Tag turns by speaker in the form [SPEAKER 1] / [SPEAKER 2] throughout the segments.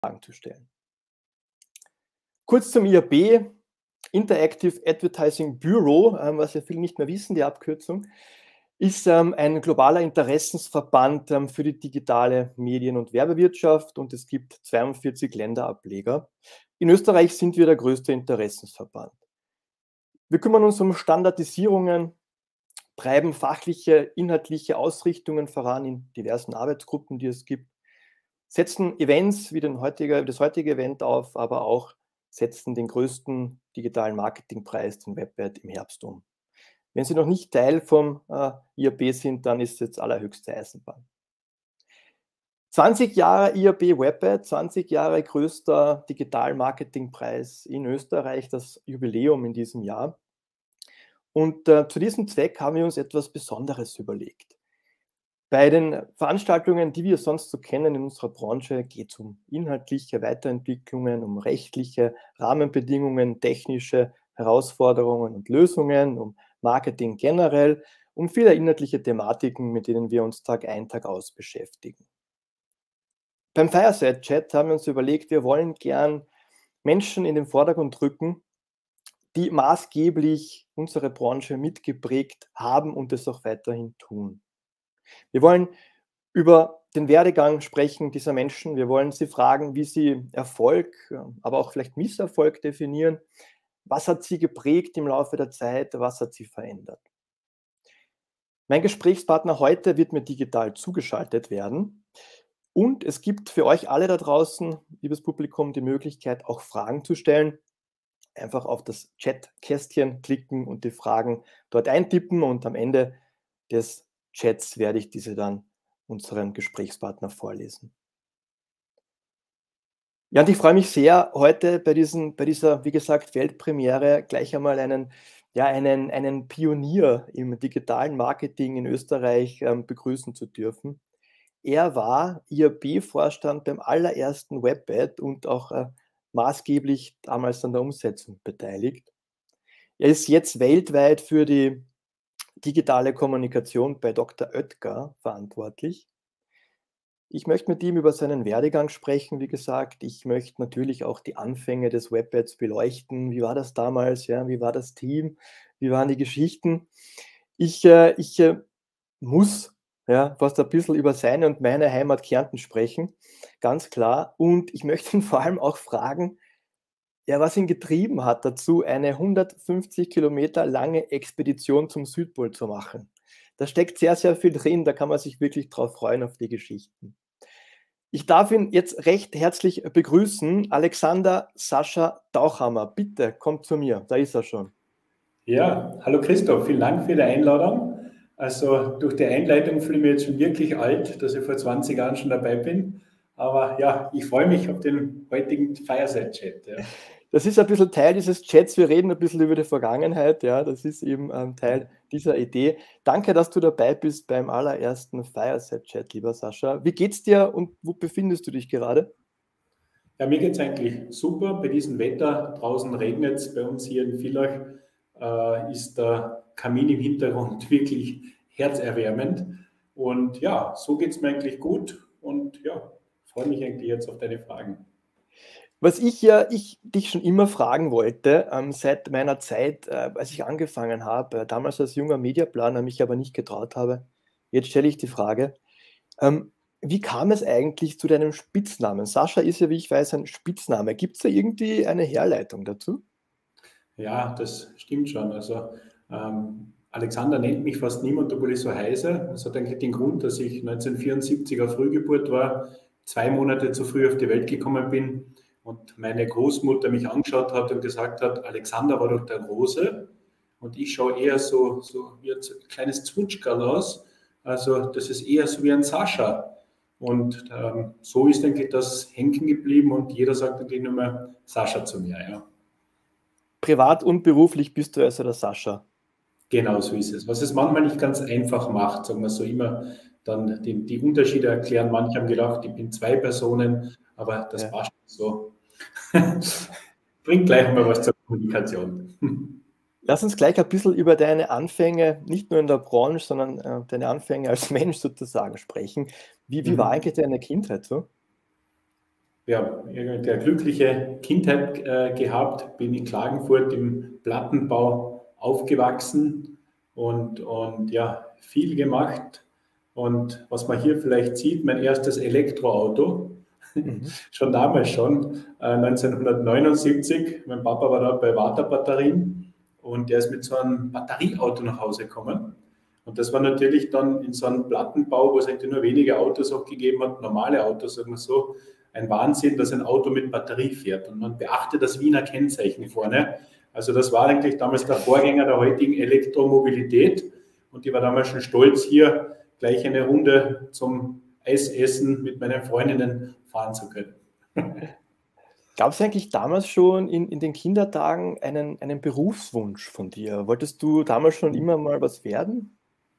[SPEAKER 1] Fragen zu stellen. Kurz zum IAB, Interactive Advertising Bureau, was ja viele nicht mehr wissen, die Abkürzung, ist ein globaler Interessensverband für die digitale Medien- und Werbewirtschaft, und es gibt 42 Länderableger. In Österreich sind wir der größte Interessensverband. Wir kümmern uns um Standardisierungen, treiben fachliche, inhaltliche Ausrichtungen voran in diversen Arbeitsgruppen, die es gibt, setzen Events wie das heutige Event auf, aber auch setzen den größten digitalen Marketingpreis, den WebAd, im Herbst um. Wenn Sie noch nicht Teil vom IAB sind, dann ist es jetzt allerhöchste Eisenbahn. 20 Jahre IAB WebAd, 20 Jahre größter Digital-Marketing-Preis in Österreich, das Jubiläum in diesem Jahr. Und zu diesem Zweck haben wir uns etwas Besonderes überlegt. Bei den Veranstaltungen, die wir sonst so kennen in unserer Branche, geht es um inhaltliche Weiterentwicklungen, um rechtliche Rahmenbedingungen, technische Herausforderungen und Lösungen, um Marketing generell, um viele inhaltliche Thematiken, mit denen wir uns Tag ein, Tag aus beschäftigen. Beim Fireside Chat haben wir uns überlegt, wir wollen gern Menschen in den Vordergrund rücken, die maßgeblich unsere Branche mitgeprägt haben und es auch weiterhin tun. Wir wollen über den Werdegang sprechen dieser Menschen. Wir wollen sie fragen, wie sie Erfolg, aber auch vielleicht Misserfolg definieren. Was hat sie geprägt im Laufe der Zeit? Was hat sie verändert? Mein Gesprächspartner heute wird mir digital zugeschaltet werden. Und es gibt für euch alle da draußen, liebes Publikum, die Möglichkeit, auch Fragen zu stellen. Einfach auf das Chat-Kästchen klicken und die Fragen dort eintippen, und am Ende des Chats werde ich diese dann unserem Gesprächspartner vorlesen. Ja, und ich freue mich sehr, heute bei dieser, wie gesagt, Weltpremiere gleich einmal einen Pionier im digitalen Marketing in Österreich begrüßen zu dürfen. Er war IAB-Vorstand beim allerersten WebAd und auch maßgeblich damals an der Umsetzung beteiligt. Er ist jetzt weltweit für die digitale Kommunikation bei Dr. Oetker verantwortlich. Ich möchte mit ihm über seinen Werdegang sprechen, wie gesagt. Ich möchte natürlich auch die Anfänge des WebAds beleuchten. Wie war das damals? Ja, wie war das Team? Wie waren die Geschichten? Ich muss fast ein bisschen über seine und meine Heimat Kärnten sprechen, ganz klar. Und ich möchte ihn vor allem auch fragen, ja, was ihn getrieben hat dazu, eine 150 Kilometer lange Expedition zum Südpol zu machen. Da steckt sehr, sehr viel drin, da kann man sich wirklich drauf freuen, auf die Geschichten. Ich darf ihn jetzt recht herzlich begrüßen, Alexander Sascha Tauchhammer. Bitte, kommt zu mir, da ist er schon.
[SPEAKER 2] Ja, hallo Christoph, vielen Dank für die Einladung. Also durch die Einleitung fühle ich mich jetzt schon wirklich alt, dass ich vor 20 Jahren schon dabei bin. Aber ja, ich freue mich auf den heutigen Fireside-Chat. Ja.
[SPEAKER 1] Das ist ein bisschen Teil dieses Chats, wir reden ein bisschen über die Vergangenheit, ja, das ist eben Teil dieser Idee. Danke, dass du dabei bist beim allerersten Fireside-Chat, lieber Sascha. Wie geht's dir und wo befindest du dich gerade?
[SPEAKER 2] Ja, mir geht es eigentlich super. Bei diesem Wetter, draußen regnet es, bei uns hier in Villach ist der Kamin im Hintergrund wirklich herzerwärmend. Und ja, so geht es mir eigentlich gut und ja, freue mich eigentlich jetzt auf deine Fragen.
[SPEAKER 1] Was ich dich schon immer fragen wollte, seit meiner Zeit, als ich angefangen habe, damals als junger Mediaplaner, mich aber nicht getraut habe. Jetzt stelle ich die Frage, wie kam es eigentlich zu deinem Spitznamen? Sascha ist ja, wie ich weiß, ein Spitzname. Gibt es da irgendwie eine Herleitung dazu?
[SPEAKER 2] Ja, das stimmt schon. Also Alexander nennt mich fast niemand, obwohl ich so heiße. Das hat eigentlich den Grund, dass ich 1974er Frühgeburt war, 2 Monate zu früh auf die Welt gekommen bin und meine Großmutter mich angeschaut hat und gesagt hat, Alexander war doch der Große und ich schaue eher so wie ein kleines Zwutschgerl aus. Also das ist eher so wie ein Sascha. Und so ist eigentlich das hängen geblieben und jeder sagt eigentlich nur mehr Sascha zu mir. Ja.
[SPEAKER 1] Privat und beruflich bist du also der Sascha.
[SPEAKER 2] Genau so ist es. Was es manchmal nicht ganz einfach macht, sagen wir so immer, dann die Unterschiede erklären. Manche haben gedacht, ich bin 2 Personen, aber das passt so. Bringt gleich mal was zur Kommunikation.
[SPEAKER 1] Lass uns gleich ein bisschen über deine Anfänge, nicht nur in der Branche, sondern deine Anfänge als Mensch sozusagen sprechen. Wie war eigentlich deine Kindheit so?
[SPEAKER 2] ja, eine glückliche Kindheit gehabt, bin in Klagenfurt im Plattenbau aufgewachsen und ja, viel gemacht. Und was man hier vielleicht sieht, mein erstes Elektroauto,
[SPEAKER 1] Mhm.
[SPEAKER 2] schon damals schon, 1979. Mein Papa war da bei Warta Batterien und der ist mit so einem Batterieauto nach Hause gekommen. Und das war natürlich dann in so einem Plattenbau, wo es eigentlich nur wenige Autos auch gegeben hat, normale Autos, sagen wir so, ein Wahnsinn, dass ein Auto mit Batterie fährt. Und man beachtet das Wiener Kennzeichen vorne. Also das war eigentlich damals der Vorgänger der heutigen Elektromobilität. Und ich war damals schon stolz, hier gleich eine Runde zum Eisessen mit meinen Freundinnen fahren zu können.
[SPEAKER 1] Gab es eigentlich damals schon in den Kindertagen einen Berufswunsch von dir? Wolltest du damals schon immer mal was werden?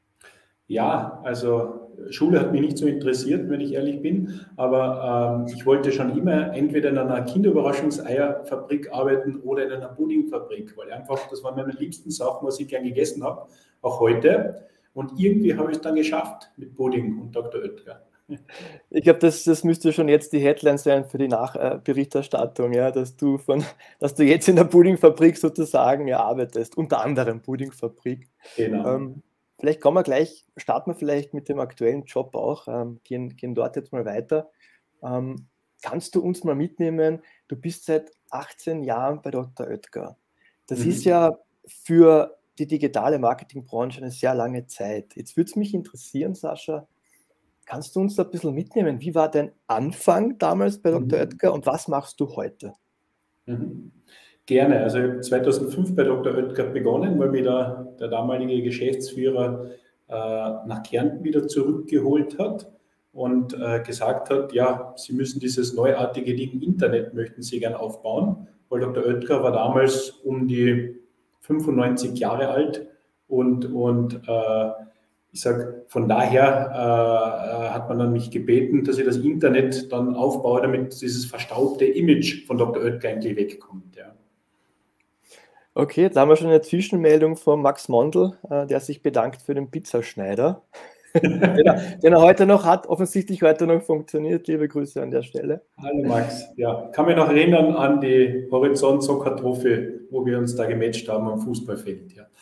[SPEAKER 2] Ja, also Schule hat mich nicht so interessiert, wenn ich ehrlich bin, aber ich wollte schon immer entweder in einer Kinderüberraschungseierfabrik arbeiten oder in einer Puddingfabrik, weil einfach, das waren meine liebsten Sachen, was ich gern gegessen habe, auch heute. Und irgendwie habe ich es dann geschafft mit Pudding und Dr. Oetker.
[SPEAKER 1] Ich glaube, das müsste schon jetzt die Headline sein für die Nachberichterstattung, ja, dass du jetzt in der Puddingfabrik sozusagen ja, arbeitest, unter anderem Puddingfabrik.
[SPEAKER 2] Genau.
[SPEAKER 1] Vielleicht starten wir vielleicht mit dem aktuellen Job auch, gehen dort jetzt mal weiter. Kannst du uns mal mitnehmen, du bist seit 18 Jahren bei Dr. Oetker. Das ist
[SPEAKER 2] Mhm.
[SPEAKER 1] ja für die digitale Marketingbranche eine sehr lange Zeit. Jetzt würde es mich interessieren, Sascha, kannst du uns da ein bisschen mitnehmen? Wie war dein Anfang damals bei Dr.
[SPEAKER 2] Mhm.
[SPEAKER 1] Oetker und was machst du heute?
[SPEAKER 2] Mhm. Gerne. Also ich habe 2005 bei Dr. Oetker begonnen, weil mir da der damalige Geschäftsführer nach Kärnten wieder zurückgeholt hat und gesagt hat, ja, Sie müssen dieses neuartige Ding Internet möchten Sie gern aufbauen, weil Dr. Oetker war damals um die 95 Jahre alt und ich sage, von daher hat man dann mich gebeten, dass ich das Internet dann aufbaue, damit dieses verstaubte Image von Dr. Oetker eigentlich wegkommt. Ja.
[SPEAKER 1] Okay, jetzt haben wir schon eine Zwischenmeldung von Max Mondl, der sich bedankt für den Pizzaschneider, den er heute noch hat, offensichtlich heute noch funktioniert. Liebe Grüße an der Stelle.
[SPEAKER 2] Hallo Max, ja, kann mich noch erinnern an die Horizont-Soccer-Trophy, wo wir uns da gematcht haben am Fußballfeld. Ja.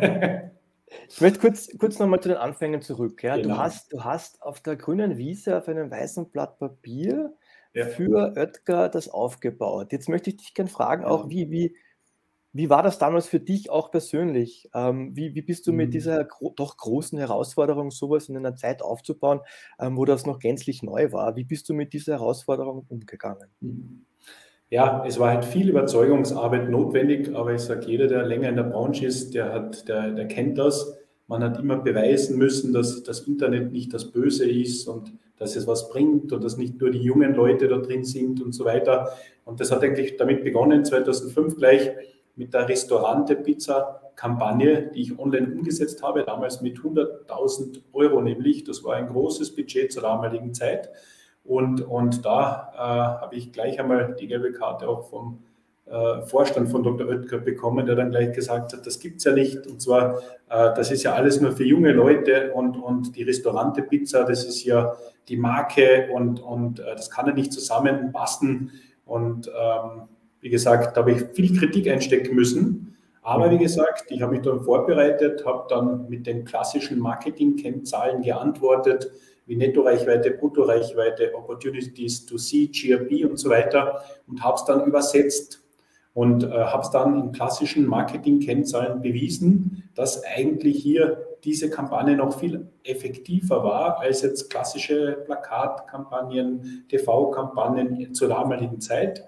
[SPEAKER 1] Ich möchte kurz nochmal zu den Anfängen zurück. Ja.
[SPEAKER 2] Genau.
[SPEAKER 1] Du hast auf der grünen Wiese auf einem weißen Blatt Papier
[SPEAKER 2] Ja,
[SPEAKER 1] für Oetker das aufgebaut. Jetzt möchte ich dich gerne fragen, auch
[SPEAKER 2] genau.
[SPEAKER 1] wie war das damals für dich auch persönlich? Wie bist du mit
[SPEAKER 2] Mhm.
[SPEAKER 1] dieser doch großen Herausforderung, sowas in einer Zeit aufzubauen, wo das noch gänzlich neu war? Wie bist du mit dieser Herausforderung umgegangen?
[SPEAKER 2] Mhm. Ja, es war halt viel Überzeugungsarbeit notwendig, aber ich sage, jeder, der länger in der Branche ist, der kennt das. Man hat immer beweisen müssen, dass das Internet nicht das Böse ist und dass es was bringt und dass nicht nur die jungen Leute da drin sind und so weiter. Und das hat eigentlich damit begonnen, 2005 gleich mit der Restaurante-Pizza-Kampagne, die ich online umgesetzt habe, damals mit 100.000 Euro nämlich. Das war ein großes Budget zur damaligen Zeit. Und da habe ich gleich einmal die gelbe Karte auch vom Vorstand von Dr. Oetker bekommen, der dann gleich gesagt hat, das gibt es ja nicht. Und zwar, das ist ja alles nur für junge Leute und die Restaurante-Pizza, das ist ja die Marke und das kann ja nicht zusammenpassen. Und wie gesagt, da habe ich viel Kritik einstecken müssen. Aber wie
[SPEAKER 1] Mhm.
[SPEAKER 2] gesagt, ich habe mich dann vorbereitet, habe dann mit den klassischen Marketing-Kennzahlen geantwortet, wie Nettoreichweite, Bruttoreichweite, Opportunities to see, GRP und so weiter und habe es dann übersetzt und habe es dann in klassischen Marketing-Kennzahlen bewiesen, dass eigentlich hier diese Kampagne noch viel effektiver war als jetzt klassische Plakatkampagnen, TV-Kampagnen zur damaligen Zeit.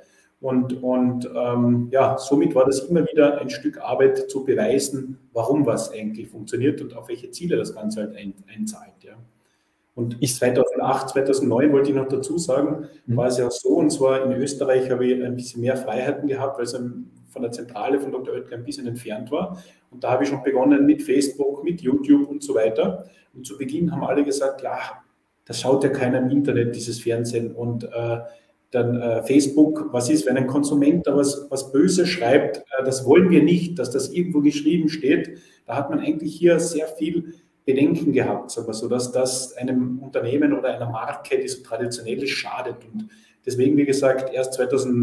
[SPEAKER 2] Ja, somit war das immer wieder ein Stück Arbeit zu beweisen, warum was eigentlich funktioniert und auf welche Ziele das Ganze halt einzahlt. Ja. Und
[SPEAKER 1] Ich,
[SPEAKER 2] 2008, 2009 wollte ich noch dazu sagen, war es ja so, und zwar in Österreich habe ich ein bisschen mehr Freiheiten gehabt, weil es von der Zentrale von Dr. Oetker ein bisschen entfernt war. Und da habe ich schon begonnen mit Facebook, mit YouTube und so weiter. Und zu Beginn haben alle gesagt, ja, das schaut ja keiner im Internet, dieses Fernsehen. Und dann Facebook, was ist, wenn ein Konsument da was Böses schreibt, das wollen wir nicht, dass das irgendwo geschrieben steht. Da hat man eigentlich hier sehr viel Bedenken gehabt, sagen wir so, dass das einem Unternehmen oder einer Marke, die so traditionell ist, schadet. Und deswegen, wie gesagt, erst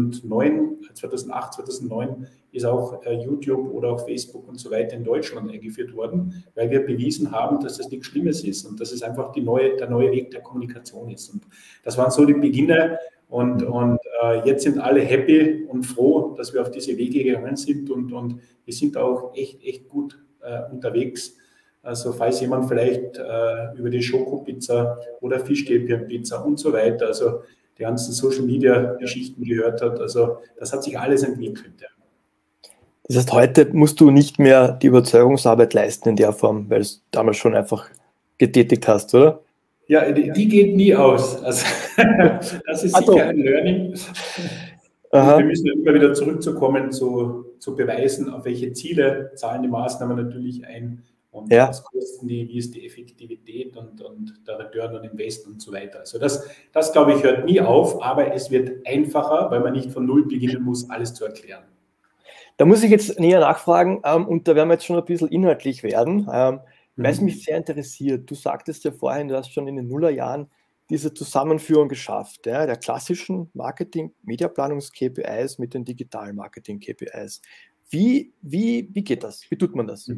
[SPEAKER 2] 2008, 2009 ist auch YouTube oder auch Facebook und so weiter in Deutschland eingeführt worden, weil wir bewiesen haben, dass das nichts Schlimmes ist und dass es einfach der neue Weg der Kommunikation ist. Und das waren so die Beginne und jetzt sind alle happy und froh, dass wir auf diese Wege gegangen sind und wir sind auch echt gut unterwegs. Also falls jemand vielleicht über die Schokopizza oder Fischstäbchenpizza und so weiter, also die ganzen Social-Media-Geschichten gehört hat, also das hat sich alles entwickelt. Ja.
[SPEAKER 1] Das heißt, heute musst du nicht mehr die Überzeugungsarbeit leisten in der Form, weil du es damals schon einfach getätigt hast, oder?
[SPEAKER 2] Ja, die geht nie aus. Also, das ist sicher ein Learning. Wir müssen ja immer wieder zurückzukommen, zu beweisen, auf welche Ziele zahlen die Maßnahmen natürlich ein und was kosten die, wie ist die Effektivität und der Return on Invest und so weiter. Also das glaube ich, hört nie auf, aber es wird einfacher, weil man nicht von Null beginnen muss, alles zu erklären.
[SPEAKER 1] Da muss ich jetzt näher nachfragen und da werden wir jetzt schon ein bisschen inhaltlich werden, weil es mich sehr interessiert. Du sagtest ja vorhin, du hast schon in den Nullerjahren diese Zusammenführung geschafft, ja, der klassischen Marketing-Mediaplanungs-KPIs mit den digitalen Marketing-KPIs. Wie geht das? Wie tut man das?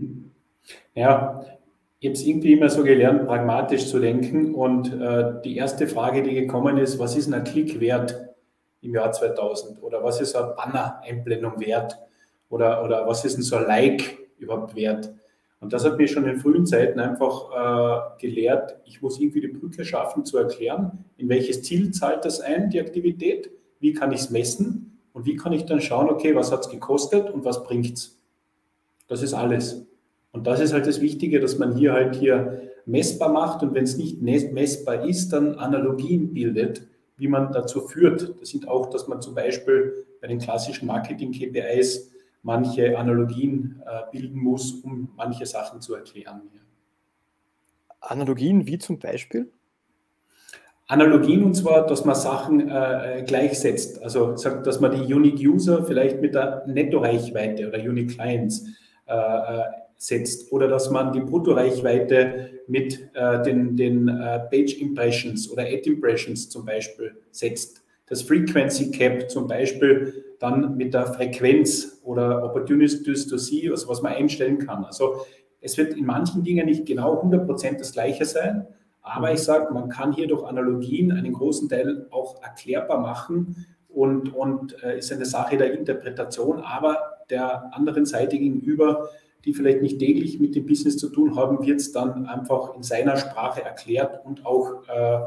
[SPEAKER 2] Ja, ich habe es irgendwie immer so gelernt, pragmatisch zu denken und die erste Frage, die gekommen ist, was ist ein Klick wert im Jahr 2000 oder was ist eine Banner-Einblendung wert oder was ist denn so ein Like überhaupt wert? Und das hat mir schon in frühen Zeiten einfach gelehrt, ich muss irgendwie die Brücke schaffen zu erklären, in welches Ziel zahlt das ein, die Aktivität, wie kann ich es messen und wie kann ich dann schauen, okay, was hat es gekostet und was bringt es? Das ist alles. Und das ist halt das Wichtige, dass man hier messbar macht und wenn es nicht messbar ist, dann Analogien bildet, wie man dazu führt. Das sind auch, dass man zum Beispiel bei den klassischen Marketing-KPIs manche Analogien bilden muss, um manche Sachen zu erklären.
[SPEAKER 1] Analogien wie zum Beispiel?
[SPEAKER 2] Analogien und zwar, dass man Sachen gleichsetzt. Also dass man die Unique User vielleicht mit der Netto-Reichweite oder Unique Clients setzt oder dass man die Bruttoreichweite mit den Page Impressions oder Ad Impressions zum Beispiel setzt. Das Frequency Cap zum Beispiel dann mit der Frequenz oder Opportunities to See, also was man einstellen kann. Also es wird in manchen Dingen nicht genau 100% das Gleiche sein, aber ich sage, man kann hier durch Analogien einen großen Teil auch erklärbar machen und ist eine Sache der Interpretation, aber der anderen Seite gegenüber, die vielleicht nicht täglich mit dem Business zu tun haben, wird es dann einfach in seiner Sprache erklärt und auch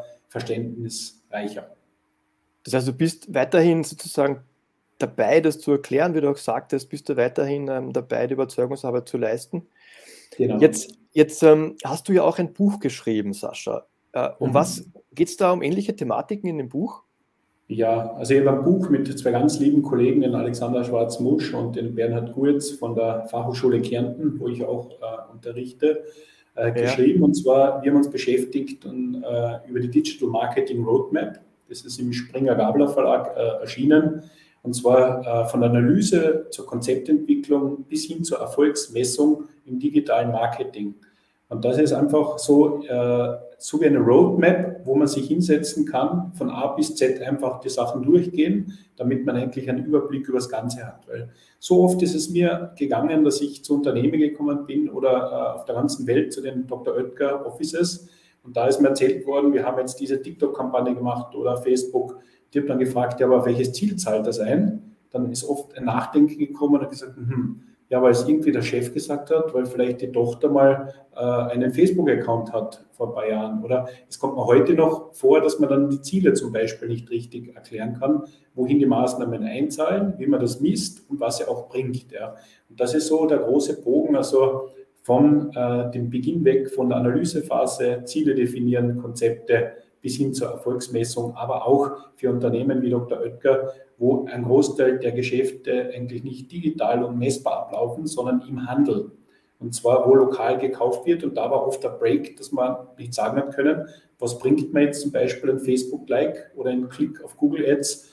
[SPEAKER 2] verständnisreicher.
[SPEAKER 1] Das heißt, du bist weiterhin sozusagen dabei, das zu erklären, wie du auch sagtest, bist du weiterhin dabei, die Überzeugungsarbeit zu leisten. Genau. Jetzt hast du ja auch ein Buch geschrieben, Sascha. Was geht es da um ähnliche Thematiken in dem Buch?
[SPEAKER 2] Ja, also ich habe ein Buch mit zwei ganz lieben Kollegen, den Alexander Schwarz-Musch und den Bernhard Gurz von der Fachhochschule Kärnten, wo ich auch unterrichte, geschrieben. Und zwar, wir haben uns beschäftigt über die Digital Marketing Roadmap. Das ist im Springer-Gabler Verlag erschienen. Und zwar von der Analyse zur Konzeptentwicklung bis hin zur Erfolgsmessung im digitalen Marketing. Und das ist einfach so wie eine Roadmap, wo man sich hinsetzen kann, von A bis Z einfach die Sachen durchgehen, damit man eigentlich einen Überblick über das Ganze hat. Weil so oft ist es mir gegangen, dass ich zu Unternehmen gekommen bin oder auf der ganzen Welt zu den Dr. Oetker Offices und da ist mir erzählt worden, wir haben jetzt diese TikTok-Kampagne gemacht oder Facebook. Die habe dann gefragt, ja, aber auf welches Ziel zahlt das ein? Dann ist oft ein Nachdenken gekommen und gesagt, ja, weil es irgendwie der Chef gesagt hat, weil vielleicht die Tochter mal einen Facebook-Account hat vor ein paar Jahren. Oder es kommt mir heute noch vor, dass man dann die Ziele zum Beispiel nicht richtig erklären kann, wohin die Maßnahmen einzahlen, wie man das misst und was sie auch bringt. Ja. Und das ist so der große Bogen, also von dem Beginn weg, von der Analysephase, Ziele definieren, Konzepte bis hin zur Erfolgsmessung, aber auch für Unternehmen wie Dr. Oetker, wo ein Großteil der Geschäfte eigentlich nicht digital und messbar ablaufen, sondern im Handel. Und zwar, wo lokal gekauft wird. Und da war oft der Break, dass man nicht sagen hat können, was bringt mir jetzt zum Beispiel ein Facebook-Like oder ein Klick auf Google Ads,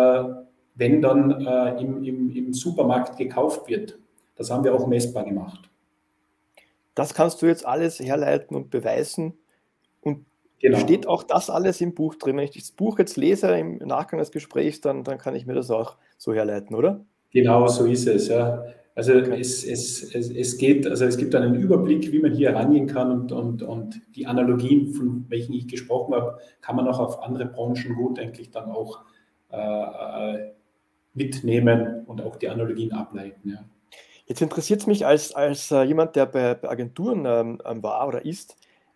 [SPEAKER 2] wenn dann im Supermarkt gekauft wird. Das haben wir auch messbar gemacht.
[SPEAKER 1] Das kannst du jetzt alles herleiten und beweisen. Und
[SPEAKER 2] Genau.
[SPEAKER 1] Steht auch das alles im Buch drin? Wenn ich das Buch jetzt lese im Nachgang des Gesprächs, dann kann ich mir das auch so herleiten, oder?
[SPEAKER 2] Genau so ist es, ja. Also
[SPEAKER 1] Okay.
[SPEAKER 2] es geht, also es gibt einen Überblick, wie man hier herangehen kann und die Analogien, von welchen ich gesprochen habe, kann man auch auf andere Branchen gut eigentlich dann auch mitnehmen und auch die Analogien ableiten. Ja.
[SPEAKER 1] Jetzt interessiert es mich als jemand, der bei Agenturen war oder ist,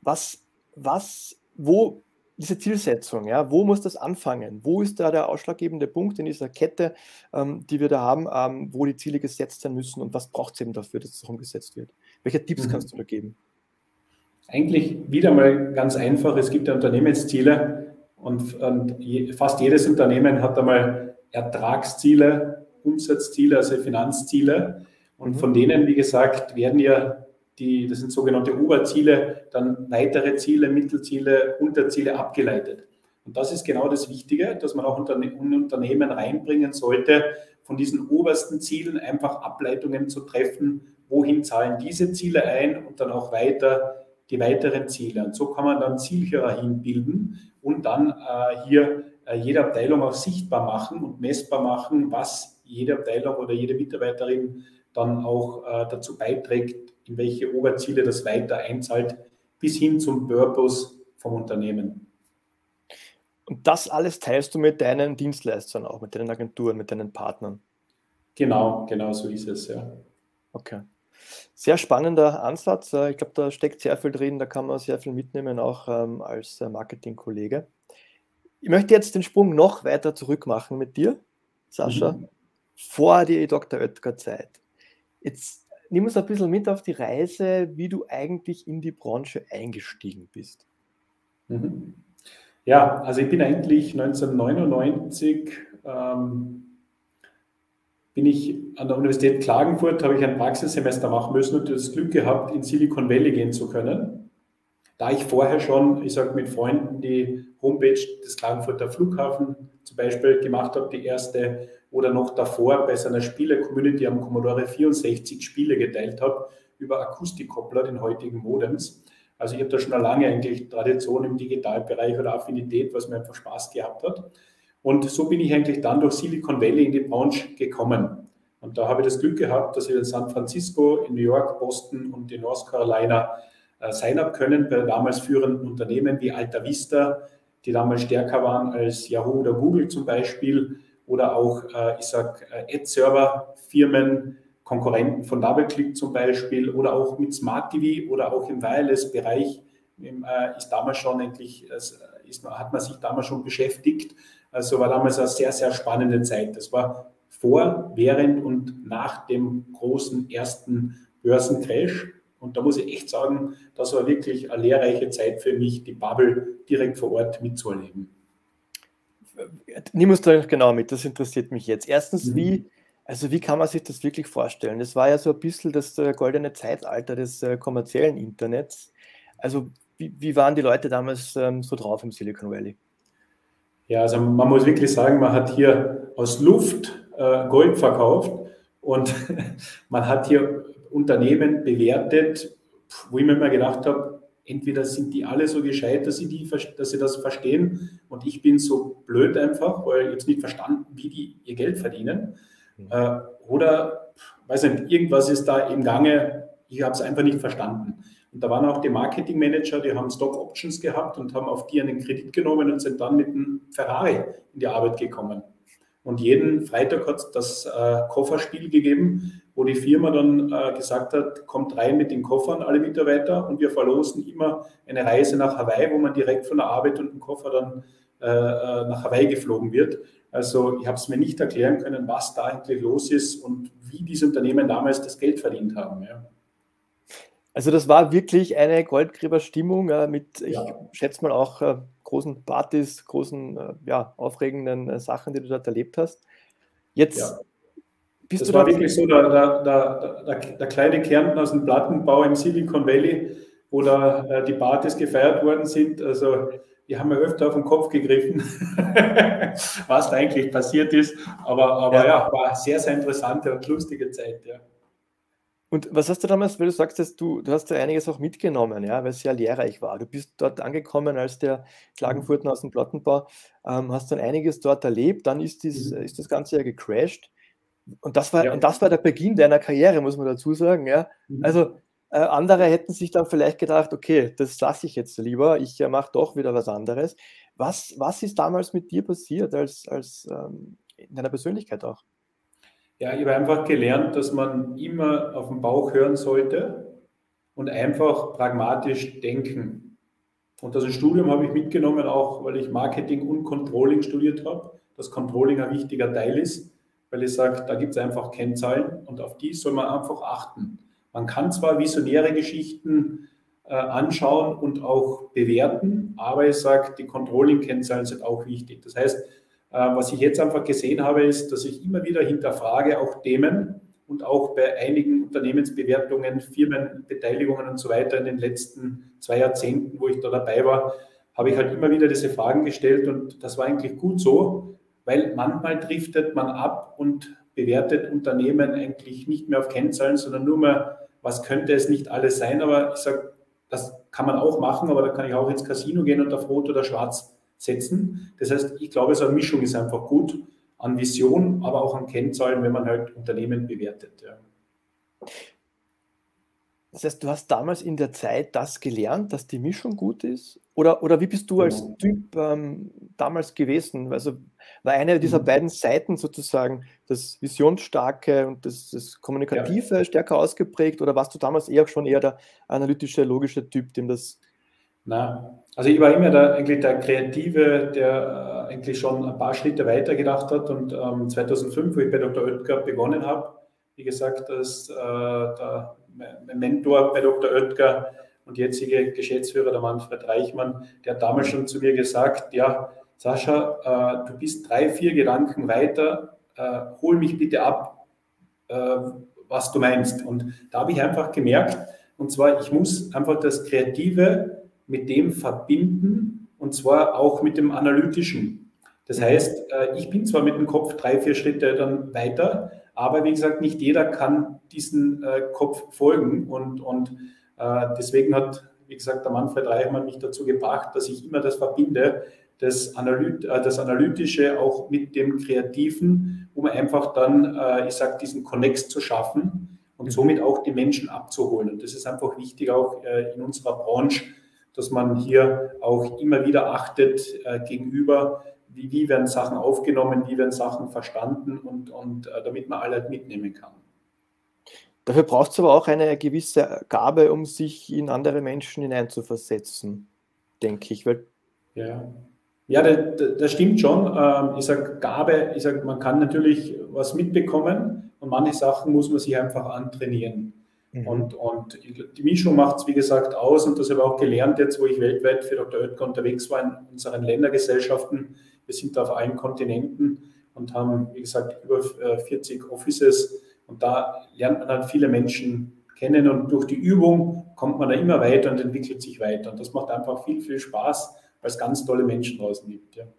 [SPEAKER 1] wo diese Zielsetzung, ja, wo muss das anfangen? Wo ist da der ausschlaggebende Punkt in dieser Kette, die wir da haben, wo die Ziele gesetzt sein müssen und was braucht es eben dafür, dass das umgesetzt wird? Welche Tipps kannst du da geben?
[SPEAKER 2] Eigentlich wieder mal ganz einfach, es gibt ja Unternehmensziele und fast jedes Unternehmen hat einmal Ertragsziele, Umsatzziele, also Finanzziele. Und von denen, wie gesagt, werden ja das sind sogenannte Oberziele, dann weitere Ziele, Mittelziele, Unterziele abgeleitet. Und das ist genau das Wichtige, dass man auch in Unternehmen reinbringen sollte, von diesen obersten Zielen einfach Ableitungen zu treffen, wohin zahlen diese Ziele ein und dann auch weiter die weiteren Ziele. Und so kann man dann Zielhierarchien bilden und dann hier jede Abteilung auch sichtbar machen und messbar machen, was jede Abteilung oder jede Mitarbeiterin dann auch dazu beiträgt, in welche Oberziele das weiter einzahlt, bis hin zum Purpose vom Unternehmen.
[SPEAKER 1] Und das alles teilst du mit deinen Dienstleistern auch, mit deinen Agenturen, mit deinen Partnern?
[SPEAKER 2] Genau so ist es, ja.
[SPEAKER 1] Okay. Sehr spannender Ansatz. Ich glaube, da steckt sehr viel drin, da kann man sehr viel mitnehmen, auch als Marketingkollege. Ich möchte jetzt den Sprung noch weiter zurück machen mit dir, Sascha, vor die Dr. Oetker-Zeit. Jetzt nimm uns ein bisschen mit auf die Reise, wie du eigentlich in die Branche eingestiegen bist.
[SPEAKER 2] Ja, also ich bin eigentlich 1999 bin ich an der Universität Klagenfurt, habe ich ein Praxissemester machen müssen und das Glück gehabt, in Silicon Valley gehen zu können. Da ich vorher schon, ich sage mit Freunden, die Homepage des Klagenfurter Flughafen zum Beispiel gemacht habe, die erste, oder noch davor bei seiner Spiele-Community am Commodore 64 Spiele geteilt habe, über Akustikkoppler, den heutigen Modems. Also ich habe da schon eine lange eigentlich Tradition im Digitalbereich oder Affinität, was mir einfach Spaß gehabt hat. Und so bin ich eigentlich dann durch Silicon Valley in die Branche gekommen. Und da habe ich das Glück gehabt, dass ich in San Francisco, in New York, Boston und in North Carolina sein habe können bei damals führenden Unternehmen wie Alta Vista, die damals stärker waren als Yahoo oder Google zum Beispiel, oder auch, Ad-Server-Firmen, Konkurrenten von DoubleClick zum Beispiel, oder auch mit Smart TV oder auch im Wireless-Bereich ist damals schon eigentlich, hat man sich damals schon beschäftigt. Also war damals eine sehr, sehr spannende Zeit. Das war vor, während und nach dem großen ersten Börsencrash. Und da muss ich echt sagen, das war wirklich eine lehrreiche Zeit für mich, die Bubble direkt vor Ort mitzuerleben.
[SPEAKER 1] Nimm uns da genau mit, das interessiert mich jetzt. Erstens, wie kann man sich das wirklich vorstellen? Das war ja so ein bisschen das goldene Zeitalter des kommerziellen Internets. Also wie waren die Leute damals so drauf im Silicon Valley?
[SPEAKER 2] Ja, also man muss wirklich sagen, man hat hier aus Luft Gold verkauft und man hat hier Unternehmen bewertet, wo ich mir immer gedacht habe, entweder sind die alle so gescheit, dass sie das verstehen und ich bin so blöd einfach, weil ich jetzt nicht verstanden, wie die ihr Geld verdienen. Oder, weiß nicht, irgendwas ist da im Gange, ich habe es einfach nicht verstanden. Und da waren auch die Marketingmanager, die haben Stock Options gehabt und haben auf die einen Kredit genommen und sind dann mit einem Ferrari in die Arbeit gekommen. Und jeden Freitag hat es das Kofferspiel gegeben, wo die Firma dann gesagt hat, kommt rein mit den Koffern, alle Mitarbeiter, und wir verlosen immer eine Reise nach Hawaii, wo man direkt von der Arbeit und dem Koffer dann nach Hawaii geflogen wird. Also ich habe es mir nicht erklären können, was da eigentlich los ist und wie diese Unternehmen damals das Geld verdient haben. Ja.
[SPEAKER 1] Also das war wirklich eine Goldgräberstimmung mit, ich schätze mal auch großen Partys, großen, aufregenden Sachen, die du dort erlebt hast. Jetzt bist
[SPEAKER 2] das
[SPEAKER 1] du
[SPEAKER 2] war wirklich so der kleine Kärnten aus dem Plattenbau im Silicon Valley, wo da die Partys gefeiert worden sind. Also die haben mir öfter auf den Kopf gegriffen, was da eigentlich passiert ist. Aber ja, war eine sehr, sehr interessante und lustige Zeit. Ja.
[SPEAKER 1] Und was hast du damals, weil du sagst, dass du hast ja einiges auch mitgenommen, ja, weil es sehr lehrreich war. Du bist dort angekommen als der
[SPEAKER 2] Mhm.
[SPEAKER 1] Klagenfurten aus dem Plattenbau, hast dann einiges dort erlebt, dann ist das
[SPEAKER 2] Mhm.
[SPEAKER 1] Ganze ja gecrashed. Und
[SPEAKER 2] Ja.
[SPEAKER 1] das war der Beginn deiner Karriere, muss man dazu sagen, ja.
[SPEAKER 2] Mhm.
[SPEAKER 1] Also, andere hätten sich dann vielleicht gedacht: „Okay, das lasse ich jetzt lieber, ich, mache doch wieder was anderes.“ Was ist damals mit dir passiert in deiner Persönlichkeit auch?
[SPEAKER 2] Ja, ich habe einfach gelernt, dass man immer auf den Bauch hören sollte und einfach pragmatisch denken. Und das Studium habe ich mitgenommen, auch weil ich Marketing und Controlling studiert habe, dass Controlling ein wichtiger Teil ist, weil ich sage, da gibt es einfach Kennzahlen und auf die soll man einfach achten. Man kann zwar visionäre Geschichten anschauen und auch bewerten, aber ich sage, die Controlling-Kennzahlen sind auch wichtig. Das heißt, was ich jetzt einfach gesehen habe, ist, dass ich immer wieder hinterfrage, auch Themen und auch bei einigen Unternehmensbewertungen, Firmenbeteiligungen und so weiter in den letzten 2 Jahrzehnten, wo ich da dabei war, habe ich halt immer wieder diese Fragen gestellt und das war eigentlich gut so, weil manchmal driftet man ab und bewertet Unternehmen eigentlich nicht mehr auf Kennzahlen, sondern nur mehr, was könnte es nicht alles sein, aber ich sage, das kann man auch machen, aber da kann ich auch ins Casino gehen und auf Rot oder Schwarz setzen. Das heißt, ich glaube, so eine Mischung ist einfach gut an Vision, aber auch an Kennzahlen, wenn man halt Unternehmen bewertet. Ja.
[SPEAKER 1] Das heißt, du hast damals in der Zeit das gelernt, dass die Mischung gut ist? Oder wie bist du als
[SPEAKER 2] Genau.
[SPEAKER 1] Typ, damals gewesen? Also, war eine dieser
[SPEAKER 2] Mhm.
[SPEAKER 1] beiden Seiten sozusagen das Visionsstarke und das
[SPEAKER 2] Ja.
[SPEAKER 1] Kommunikative stärker ausgeprägt oder warst du damals eher der analytische, logische Typ, dem das
[SPEAKER 2] Na, also ich war immer eigentlich der Kreative, der eigentlich schon ein paar Schritte weiter gedacht hat und 2005, wo ich bei Dr. Oetker begonnen habe, wie gesagt, als mein Mentor bei Dr. Oetker und jetzige Geschäftsführer, der Manfred Reichmann, der hat damals schon zu mir gesagt, ja, Sascha, du bist 3, 4 Gedanken weiter, hol mich bitte ab, äh, was du meinst. Und da habe ich einfach gemerkt, und zwar, ich muss einfach das Kreative mit dem verbinden, und zwar auch mit dem Analytischen. Das
[SPEAKER 1] mhm.
[SPEAKER 2] heißt, ich bin zwar mit dem Kopf 3, 4 Schritte dann weiter, aber wie gesagt, nicht jeder kann diesen Kopf folgen. Und deswegen hat, wie gesagt, der Manfred Reichmann mich dazu gebracht, dass ich immer das verbinde, das Analytische auch mit dem Kreativen, um einfach dann, ich sage, diesen Connex zu schaffen und
[SPEAKER 1] Mhm.
[SPEAKER 2] somit auch die Menschen abzuholen. Und das ist einfach wichtig auch in unserer Branche, dass man hier auch immer wieder achtet gegenüber, wie werden Sachen aufgenommen, wie werden Sachen verstanden und damit man alle mitnehmen kann.
[SPEAKER 1] Dafür braucht es aber auch eine gewisse Gabe, um sich in andere Menschen hineinzuversetzen, denke ich, weil
[SPEAKER 2] Ja, ja, das stimmt schon. Ich sage Gabe, ich sage, man kann natürlich was mitbekommen und manche Sachen muss man sich einfach antrainieren.
[SPEAKER 1] mhm.
[SPEAKER 2] Und die Mischung macht es, wie gesagt, aus und das habe ich auch gelernt jetzt, wo ich weltweit für Dr. Oetker unterwegs war in unseren Ländergesellschaften. Wir sind da auf allen Kontinenten und haben, wie gesagt, über 40 Offices und da lernt man dann viele Menschen kennen und durch die Übung kommt man da immer weiter und entwickelt sich weiter und das macht einfach viel, viel Spaß, weil es ganz tolle Menschen draußen gibt. Ja.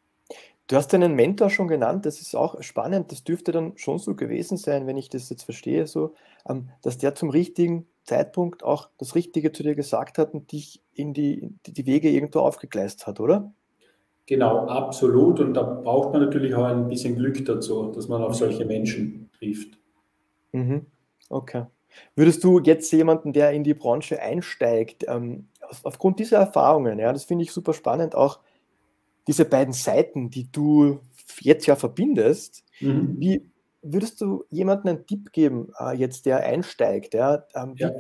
[SPEAKER 1] Du hast deinen Mentor schon genannt, das ist auch spannend. Das dürfte dann schon so gewesen sein, wenn ich das jetzt verstehe so, dass der zum richtigen Zeitpunkt auch das Richtige zu dir gesagt hat und dich in die Wege irgendwo aufgegleist hat, oder?
[SPEAKER 2] Genau, absolut. Und da braucht man natürlich auch ein bisschen Glück dazu, dass man auf
[SPEAKER 1] Mhm.
[SPEAKER 2] solche Menschen trifft.
[SPEAKER 1] Mhm. Okay. Würdest du jetzt jemanden, der in die Branche einsteigt, aufgrund dieser Erfahrungen, ja, das finde ich super spannend, auch diese beiden Seiten, die du jetzt ja verbindest,
[SPEAKER 2] Mhm.
[SPEAKER 1] wie würdest du jemandem einen Tipp geben, jetzt der einsteigt, ja?
[SPEAKER 2] Ja.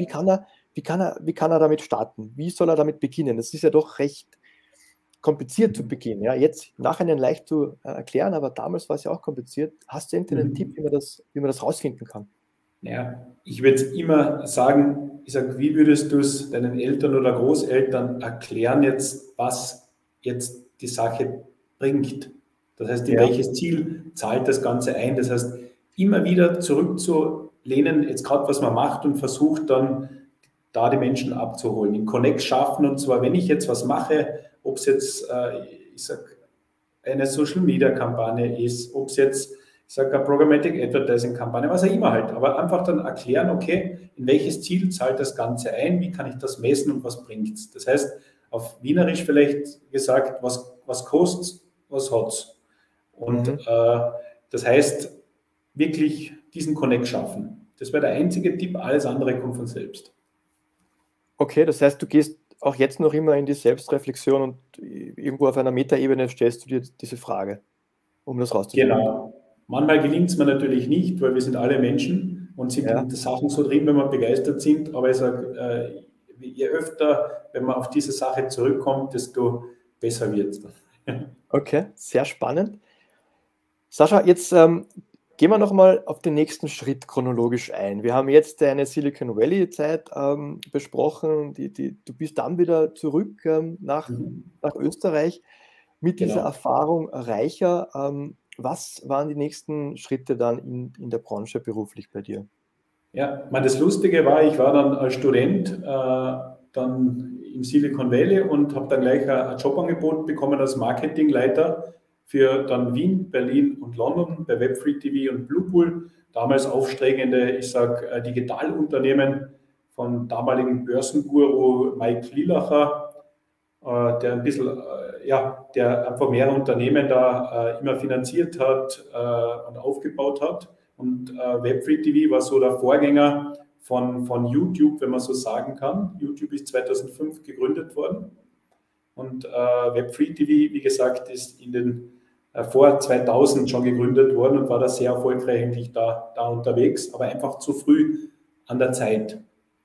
[SPEAKER 1] Wie kann er damit starten? Wie soll er damit beginnen? Das ist ja doch recht kompliziert zu
[SPEAKER 2] Mhm.
[SPEAKER 1] Beginn, ja. Jetzt im Nachhinein leicht zu, erklären, aber damals war es ja auch kompliziert. Hast du irgendeinen Tipp,
[SPEAKER 2] Mhm.
[SPEAKER 1] wie man das rausfinden kann?
[SPEAKER 2] Ja, ich würde immer sagen, ich sage, wie würdest du es deinen Eltern oder Großeltern erklären jetzt, was jetzt die Sache bringt? Das heißt, in
[SPEAKER 1] Ja.
[SPEAKER 2] welches Ziel zahlt das Ganze ein? Das heißt, immer wieder zurückzulehnen, jetzt gerade was man macht und versucht dann da die Menschen abzuholen, den Connect schaffen und zwar, wenn ich jetzt was mache, ob es jetzt, ich sag, eine Social-Media-Kampagne ist, ob es jetzt, ich ich sage eine Programmatic Advertising Kampagne, was auch immer halt, aber einfach dann erklären, okay, in welches Ziel zahlt das Ganze ein, wie kann ich das messen und was bringt es. Das heißt, auf Wienerisch vielleicht gesagt, was kostet es, was hat es. Und das heißt, wirklich diesen Connect schaffen. Das wäre der einzige Tipp, alles andere kommt von selbst.
[SPEAKER 1] Okay, das heißt, du gehst auch jetzt noch immer in die Selbstreflexion und irgendwo auf einer Metaebene stellst du dir diese Frage, um das rauszufinden.
[SPEAKER 2] Genau. Manchmal gelingt es mir natürlich nicht, weil wir sind alle Menschen und sind in den Sachen so drin, wenn wir begeistert sind. Aber ich sage, je öfter, wenn man auf diese Sache zurückkommt, desto besser wird es.
[SPEAKER 1] Okay, sehr spannend. Sascha, jetzt gehen wir nochmal auf den nächsten Schritt chronologisch ein. Wir haben jetzt deine Silicon Valley-Zeit besprochen. Du bist dann wieder zurück nach Österreich mit dieser Erfahrung reicher. Was waren die nächsten Schritte dann in der Branche beruflich bei dir?
[SPEAKER 2] Ja, das Lustige war, ich war dann als Student dann im Silicon Valley und habe dann gleich ein Jobangebot bekommen als Marketingleiter für dann Wien, Berlin und London bei Web3 TV und Bluepool. Damals aufstrebende, ich sage, Digitalunternehmen von damaligen Börsenguru Mike Lilacher, der ein bisschen, der einfach mehrere Unternehmen da immer finanziert hat und aufgebaut hat. Und Web3 TV war so der Vorgänger von YouTube, wenn man so sagen kann. YouTube ist 2005 gegründet worden. Und Web3 TV, wie gesagt, ist vor 2000 schon gegründet worden und war da sehr erfolgreich eigentlich da unterwegs, aber einfach zu früh an der Zeit.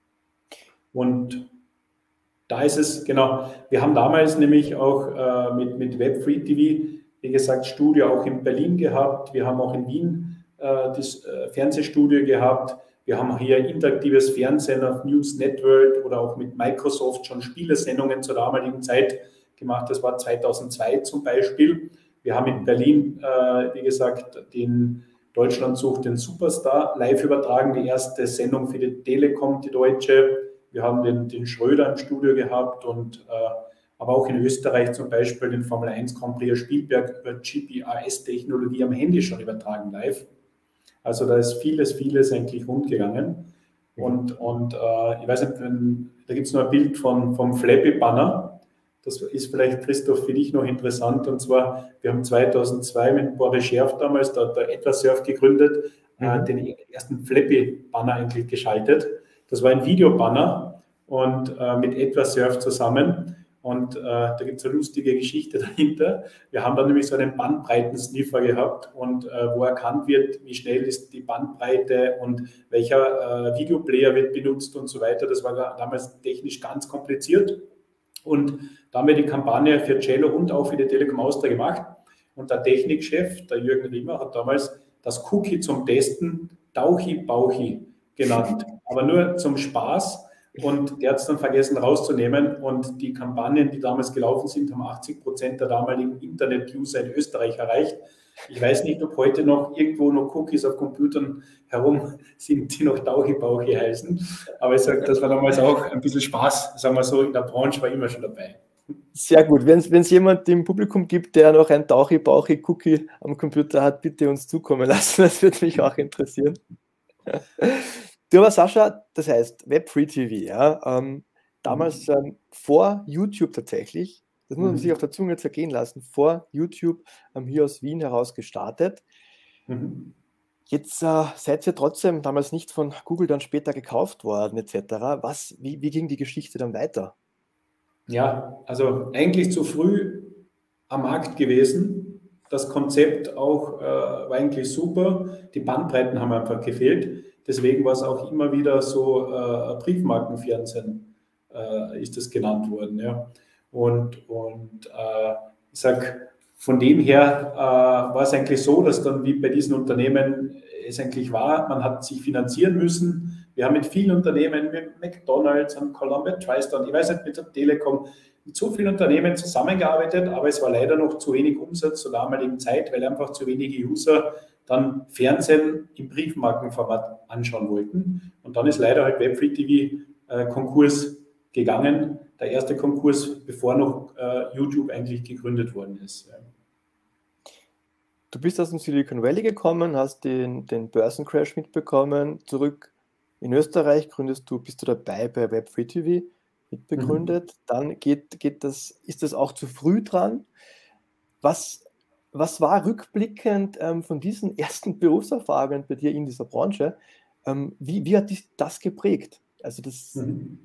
[SPEAKER 2] Und da ist es, genau, wir haben damals nämlich auch mit Web3 TV, wie gesagt, Studio auch in Berlin gehabt. Wir haben auch in Wien das Fernsehstudio gehabt. Wir haben hier interaktives Fernsehen auf News Network oder auch mit Microsoft schon Spielesendungen zur damaligen Zeit gemacht. Das war 2002 zum Beispiel. Wir haben in Berlin, wie gesagt, den Deutschland sucht den Superstar live übertragen, die erste Sendung für die Telekom, die deutsche. Wir haben den Schröder im Studio gehabt und aber auch in Österreich zum Beispiel den Formel 1 Grand Prix Spielberg über GPS-Technologie am Handy schon übertragen live. Also da ist vieles eigentlich rund gegangen. Und ich weiß nicht, da gibt es noch ein Bild vom Flappy Banner. Das ist vielleicht, Christoph, für dich noch interessant. Und zwar, wir haben 2002 mit Boris Scherf damals, da hat der Etwasurf gegründet, den ersten Flappy Banner eigentlich geschaltet. Das war ein Videobanner und mit Etwasurf zusammen. Und da gibt es eine lustige Geschichte dahinter. Wir haben dann nämlich so einen Bandbreitensniffer gehabt und wo erkannt wird, wie schnell ist die Bandbreite und welcher Videoplayer wird benutzt und so weiter. Das war damals technisch ganz kompliziert. Und da haben wir die Kampagne für Cello und auch für die Telekom Austria gemacht. Und der Technikchef, der Jürgen Riemer, hat damals das Cookie zum Testen Tauchi-Bauchi genannt. Aber nur zum Spaß. Und der hat es dann vergessen rauszunehmen. Und die Kampagnen, die damals gelaufen sind, haben 80% der damaligen Internet-User in Österreich erreicht. Ich weiß nicht, ob heute noch irgendwo noch Cookies auf Computern herum sind, die noch Tauchi-Bauchi heißen. Aber ich sage, das war damals auch ein bisschen Spaß, sagen wir so, in der Branche war immer schon dabei.
[SPEAKER 1] Sehr gut. Wenn es jemand im Publikum gibt, der noch ein Tauchi-Bauchi-Cookie am Computer hat, bitte uns zukommen lassen. Das würde mich auch interessieren. Du aber, Sascha, das heißt Web3 TV, ja, damals vor YouTube tatsächlich, das muss man sich auf der Zunge zergehen lassen, vor YouTube hier aus Wien heraus gestartet. Jetzt seid ihr trotzdem damals nicht von Google dann später gekauft worden etc. Wie ging die Geschichte dann weiter?
[SPEAKER 2] Ja, also eigentlich zu früh am Markt gewesen. Das Konzept auch war eigentlich super. Die Bandbreiten haben einfach gefehlt. Deswegen war es auch immer wieder so Briefmarkenfernsehen, ist das genannt worden. Ja. Und ich sage, von dem her war es eigentlich so, dass dann wie bei diesen Unternehmen es eigentlich war, man hat sich finanzieren müssen. Wir haben mit vielen Unternehmen, mit McDonald's und Columbia TriStar, ich weiß nicht, mit der Telekom, mit so vielen Unternehmen zusammengearbeitet, aber es war leider noch zu wenig Umsatz zur damaligen Zeit, weil einfach zu wenige User dann Fernsehen im Briefmarkenformat anschauen wollten. Und dann ist leider halt Web3 TV Konkurs gegangen. Der erste Konkurs, bevor noch YouTube eigentlich gegründet worden ist.
[SPEAKER 1] du bist aus dem Silicon Valley gekommen, hast den Börsencrash mitbekommen, zurück in Österreich bist du dabei bei Web3TV mitbegründet, dann ist das auch zu früh dran. Was war rückblickend von diesen ersten Berufserfahrungen bei dir in dieser Branche? Wie hat dich das geprägt? Also das.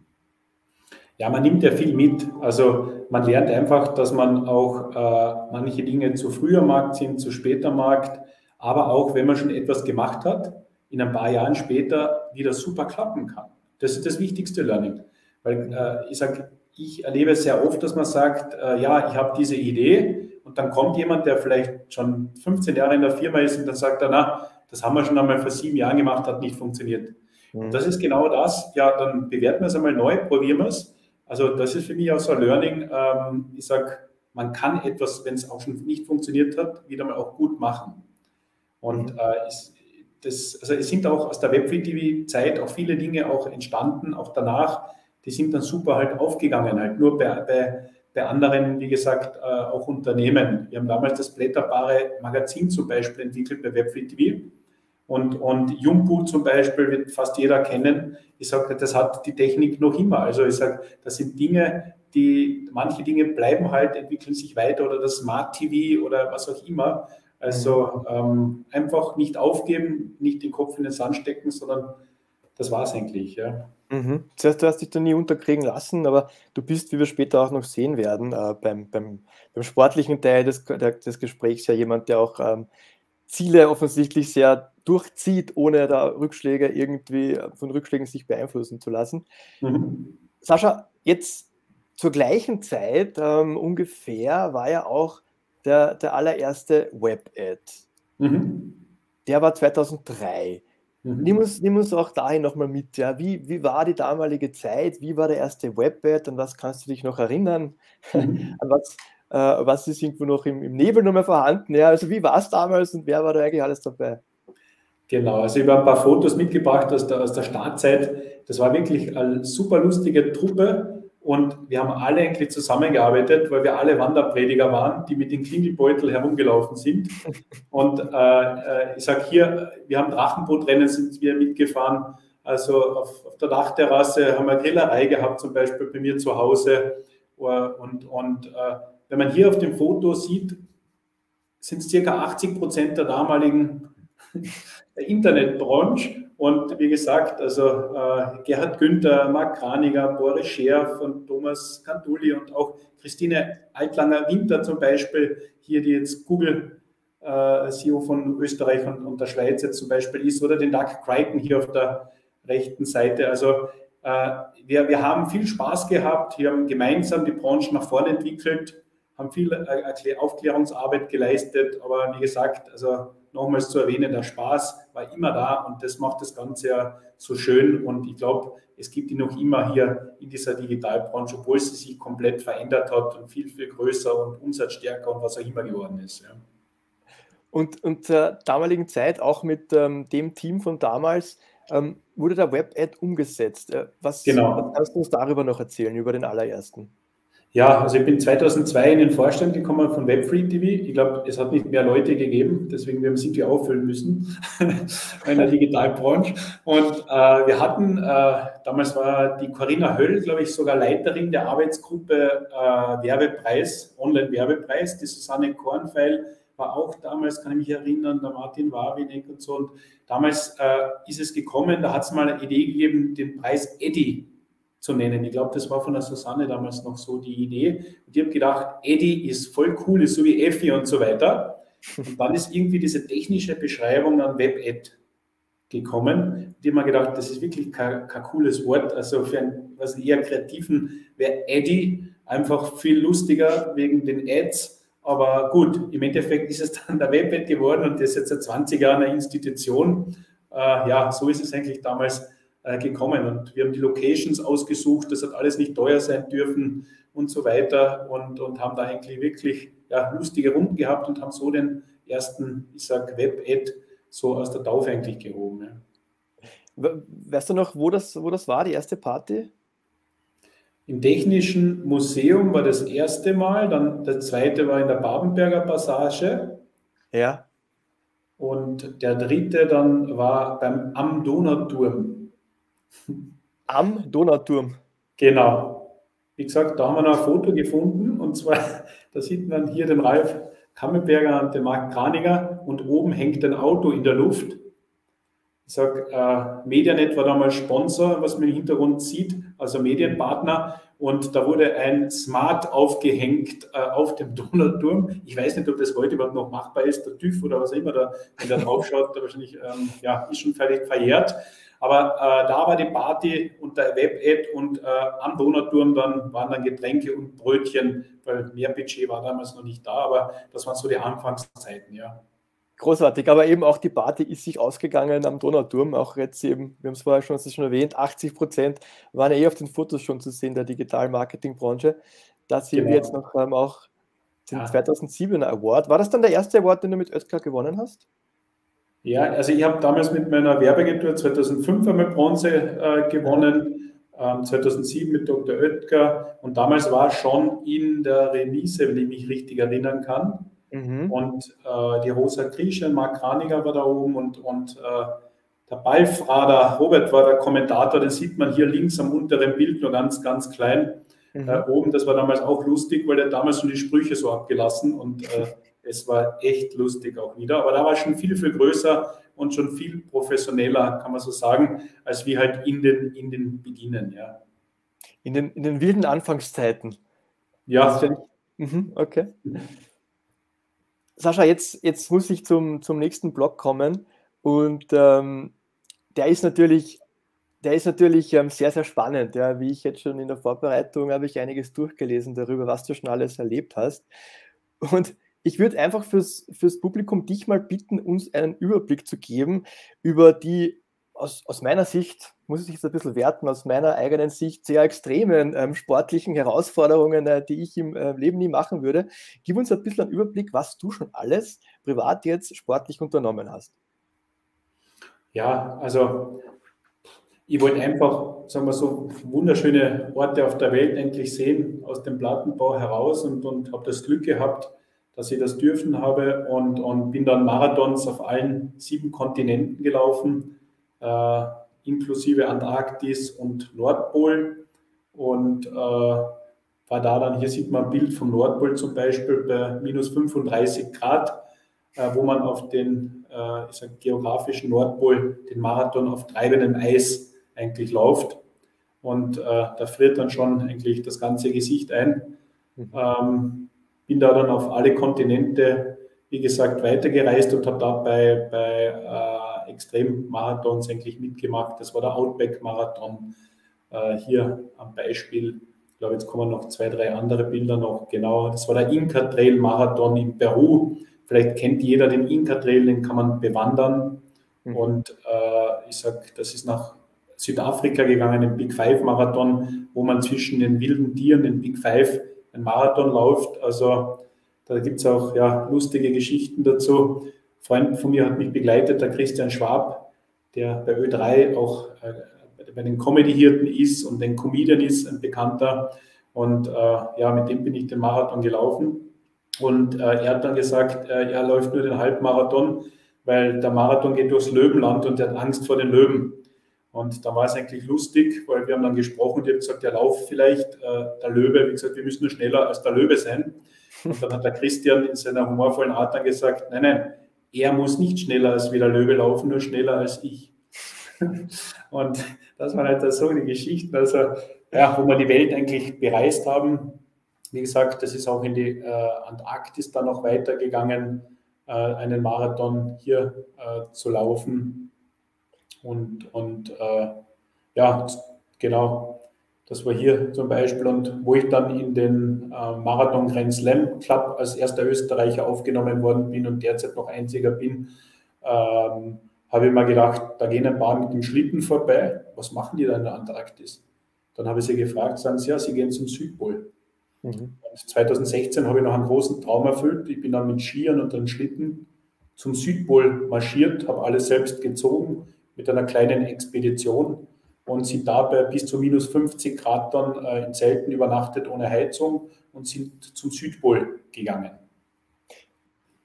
[SPEAKER 2] Ja, man nimmt ja viel mit. Also man lernt einfach, dass man auch manche Dinge zu früh am Markt sind, zu spät am Markt, aber auch, wenn man schon etwas gemacht hat, in ein paar Jahren später wieder super klappen kann. Das ist das wichtigste Learning. Weil ich erlebe es sehr oft, dass man sagt, ja, ich habe diese Idee und dann kommt jemand, der vielleicht schon 15 Jahre in der Firma ist und dann sagt er, na, das haben wir schon einmal vor 7 Jahren gemacht, hat nicht funktioniert. Und das ist genau das, ja, dann bewerten wir es einmal neu, probieren wir es. Also das ist für mich auch so ein Learning. Ich sage, man kann etwas, wenn es auch schon nicht funktioniert hat, wieder mal auch gut machen. Und es sind auch aus der Web3TV-Zeit auch viele Dinge auch entstanden, auch danach, die sind dann super halt aufgegangen, halt nur bei anderen, wie gesagt, auch Unternehmen. Wir haben damals das blätterbare Magazin zum Beispiel entwickelt bei Web3TV. Und Jumbo zum Beispiel wird fast jeder kennen. Ich sage, das hat die Technik noch immer. Also ich sage, das sind Dinge, manche Dinge bleiben halt, entwickeln sich weiter oder das Smart TV oder was auch immer. Also einfach nicht aufgeben, nicht den Kopf in den Sand stecken, sondern das war es eigentlich. Ja.
[SPEAKER 1] Zuerst, du hast dich da nie unterkriegen lassen, aber du bist, wie wir später auch noch sehen werden, beim sportlichen Teil des Gesprächs ja jemand, der auch Ziele offensichtlich sehr durchzieht, ohne da Rückschläge irgendwie von Rückschlägen sich beeinflussen zu lassen. Sascha, jetzt zur gleichen Zeit ungefähr war ja auch der allererste Web-Ad. Der war 2003. Nimm uns auch dahin nochmal mit. Ja. Wie war die damalige Zeit? Wie war der erste Web-Ad? An was kannst du dich noch erinnern? An was ist irgendwo noch im Nebel noch mehr vorhanden? Ja, also wie war es damals und wer war da eigentlich alles dabei?
[SPEAKER 2] Genau, also ich habe ein paar Fotos mitgebracht aus der Startzeit. Das war wirklich eine super lustige Truppe und wir haben alle eigentlich zusammengearbeitet, weil wir alle Wanderprediger waren, die mit den Klingelbeutel herumgelaufen sind. Und ich sage hier, wir haben Drachenbootrennen, sind wir mitgefahren. Also auf der Dachterrasse haben wir eine Grillerei gehabt, zum Beispiel bei mir zu Hause. Und wenn man hier auf dem Foto sieht, sind es ca. 80% der damaligen Internetbranche. Und wie gesagt, also Gerhard Günther, Marc Kraniger, Boris Scherf und Thomas Cantulli und auch Christine Altlanger-Winter zum Beispiel, hier die jetzt Google CEO von Österreich und der Schweiz jetzt zum Beispiel ist, oder den Doug Crichton hier auf der rechten Seite. Also wir haben viel Spaß gehabt, wir haben gemeinsam die Branche nach vorne entwickelt, haben viel Aufklärungsarbeit geleistet, aber wie gesagt, also nochmals zu erwähnen, der Spaß war immer da und das macht das Ganze ja so schön und ich glaube, es gibt ihn noch immer hier in dieser Digitalbranche, obwohl sie sich komplett verändert hat und viel, viel größer und umsatzstärker und was auch immer geworden ist. Ja.
[SPEAKER 1] Und zur damaligen Zeit, auch mit dem Team von damals, wurde der Web-Ad umgesetzt. Was kannst du uns darüber noch erzählen, über den allerersten?
[SPEAKER 2] Ja, also ich bin 2002 in den Vorstand gekommen von Web3TV. Ich glaube, es hat nicht mehr Leute gegeben, deswegen wir sind wir auffüllen müssen in der Digitalbranche. Und wir hatten, damals war die Corinna Höll, glaube ich, sogar Leiterin der Arbeitsgruppe Werbepreis, Online-Werbepreis. Die Susanne Kornfeil war auch damals, kann ich mich erinnern, der Martin Warwinek und so. Und damals ist es gekommen, da hat es mal eine Idee gegeben, den Preis Eddy zu nennen. Ich glaube, das war von der Susanne damals noch so die Idee. Und ich habe gedacht, Eddy ist voll cool, ist so wie Effi und so weiter. Und dann ist irgendwie diese technische Beschreibung an Web-Ad gekommen. Und ich habe mir gedacht, das ist wirklich kein cooles Wort. Also für einen eher kreativen wäre Eddy einfach viel lustiger wegen den Ads. Aber gut, im Endeffekt ist es dann der Web-Ad geworden und das ist jetzt seit 20 Jahren eine Institution. Ja, so ist es eigentlich damals gekommen und wir haben die Locations ausgesucht, das hat alles nicht teuer sein dürfen und so weiter und haben da eigentlich wirklich lustige Runden gehabt und haben so den ersten, ich sage, Web-Ad so aus der Taufe eigentlich gehoben. Ja.
[SPEAKER 1] Weißt du noch, wo das war, die erste Party?
[SPEAKER 2] Im Technischen Museum war das erste Mal, dann das zweite war in der Babenberger Passage.
[SPEAKER 1] Ja.
[SPEAKER 2] Und der dritte dann war am Donauturm.
[SPEAKER 1] Am Donauturm.
[SPEAKER 2] Genau. Wie gesagt, da haben wir noch ein Foto gefunden, und zwar, da sieht man hier den Ralf Kammerberger und den Marc Kraniger, und oben hängt ein Auto in der Luft. Ich sage, Medianet war damals Sponsor, was man im Hintergrund sieht, also Medienpartner, und da wurde ein Smart aufgehängt auf dem Donauturm. Ich weiß nicht, ob das heute überhaupt noch machbar ist, der TÜV oder was immer da, wenn da drauf schaut, da wahrscheinlich, ja, ist schon völlig verjährt. Aber da war die Party und der Web-Ad, und am Donauturm dann waren dann Getränke und Brötchen, weil mehr Budget war damals noch nicht da, aber das waren so die Anfangszeiten, ja.
[SPEAKER 1] Großartig, aber eben auch die Party ist sich ausgegangen am Donauturm, auch jetzt eben, wir haben es vorher schon erwähnt, 80% waren ja auf den Fotos schon zu sehen, der Digital-Marketing-Branche. Da sehen wir jetzt noch auch den 2007er Award. War das dann der erste Award, den du mit Oetker gewonnen hast?
[SPEAKER 2] Ja, also ich habe damals mit meiner Werbeagentur 2005 einmal Bronze gewonnen, 2007 mit Dr. Oetker, und damals war schon in der Remise, wenn ich mich richtig erinnern kann. Und die Rosa Grieschen, Marc Kraniger war da oben, und der Balfrader Robert war der Kommentator, den sieht man hier links am unteren Bild nur ganz, ganz klein oben. Das war damals auch lustig, weil der damals schon die Sprüche so abgelassen, und es war echt lustig auch wieder. Aber da war schon viel, viel größer und schon viel professioneller, kann man so sagen, als wir halt in den Bedienen, ja.
[SPEAKER 1] In den wilden Anfangszeiten.
[SPEAKER 2] Ja.
[SPEAKER 1] Okay. Sascha, jetzt muss ich zum nächsten Block kommen, und der ist natürlich sehr, sehr spannend. Ja. Wie ich jetzt schon in der Vorbereitung habe ich einiges durchgelesen darüber, was du schon alles erlebt hast. Und ich würde einfach fürs Publikum dich mal bitten, uns einen Überblick zu geben über die aus meiner Sicht, muss ich jetzt ein bisschen werten, aus meiner eigenen Sicht sehr extremen sportlichen Herausforderungen, die ich im Leben nie machen würde. Gib uns ein bisschen einen Überblick, was du schon alles privat jetzt sportlich unternommen hast.
[SPEAKER 2] Ja, also ich wollte einfach, sagen wir so, wunderschöne Orte auf der Welt endlich sehen, aus dem Plattenbau heraus, und habe das Glück gehabt, dass ich das dürfen habe, und bin dann Marathons auf allen 7 Kontinenten gelaufen, inklusive Antarktis und Nordpol, und war da dann, hier sieht man ein Bild vom Nordpol zum Beispiel, bei minus 35 Grad, wo man auf den geografischen Nordpol den Marathon auf treibendem Eis eigentlich läuft, und da friert dann schon eigentlich das ganze Gesicht ein. Bin da dann auf alle Kontinente, wie gesagt, weitergereist und habe da bei Extremmarathons eigentlich mitgemacht. Das war der Outback-Marathon, hier am Beispiel. Ich glaube, jetzt kommen noch 2, 3 andere Bilder noch. Genau, das war der Inka-Trail-Marathon in Peru. Vielleicht kennt jeder den Inka-Trail, den kann man bewandern. Und ich sage, das ist nach Südafrika gegangen, den Big Five-Marathon, wo man zwischen den wilden Tieren, den Big Five, ein Marathon läuft. Also da gibt es auch lustige Geschichten dazu. Ein Freund von mir hat mich begleitet, der Christian Schwab, der bei Ö3 auch bei den Comedy-Hirten ist und ein Comedian ist, ein Bekannter. Und mit dem bin ich den Marathon gelaufen. Und er hat dann gesagt, er läuft nur den Halbmarathon, weil der Marathon geht durchs Löwenland und er hat Angst vor den Löwen. Und da war es eigentlich lustig, weil wir haben dann gesprochen, die hat gesagt, ja, lauf vielleicht, der Löwe, wie gesagt, wir müssen nur schneller als der Löwe sein. Und dann hat der Christian in seiner humorvollen Art dann gesagt, nein, er muss nicht schneller als wie der Löwe laufen, nur schneller als ich. Und das waren halt so die Geschichten, also wo wir die Welt eigentlich bereist haben. Wie gesagt, das ist auch in die Antarktis dann noch weitergegangen, einen Marathon hier zu laufen. Und genau, das war hier zum Beispiel. Und wo ich dann in den Marathon Grand Slam Club als erster Österreicher aufgenommen worden bin und derzeit noch einziger bin, habe ich mir gedacht, da gehen ein paar mit dem Schlitten vorbei. Was machen die da in der Antarktis? Dann habe ich sie gefragt, sagen sie, ja, sie gehen zum Südpol. 2016 habe ich noch einen großen Traum erfüllt. Ich bin dann mit Skiern und einem Schlitten zum Südpol marschiert, habe alles selbst gezogen mit einer kleinen Expedition und sind dabei bis zu minus 50 Grad dann in Zelten übernachtet ohne Heizung und sind zum Südpol gegangen.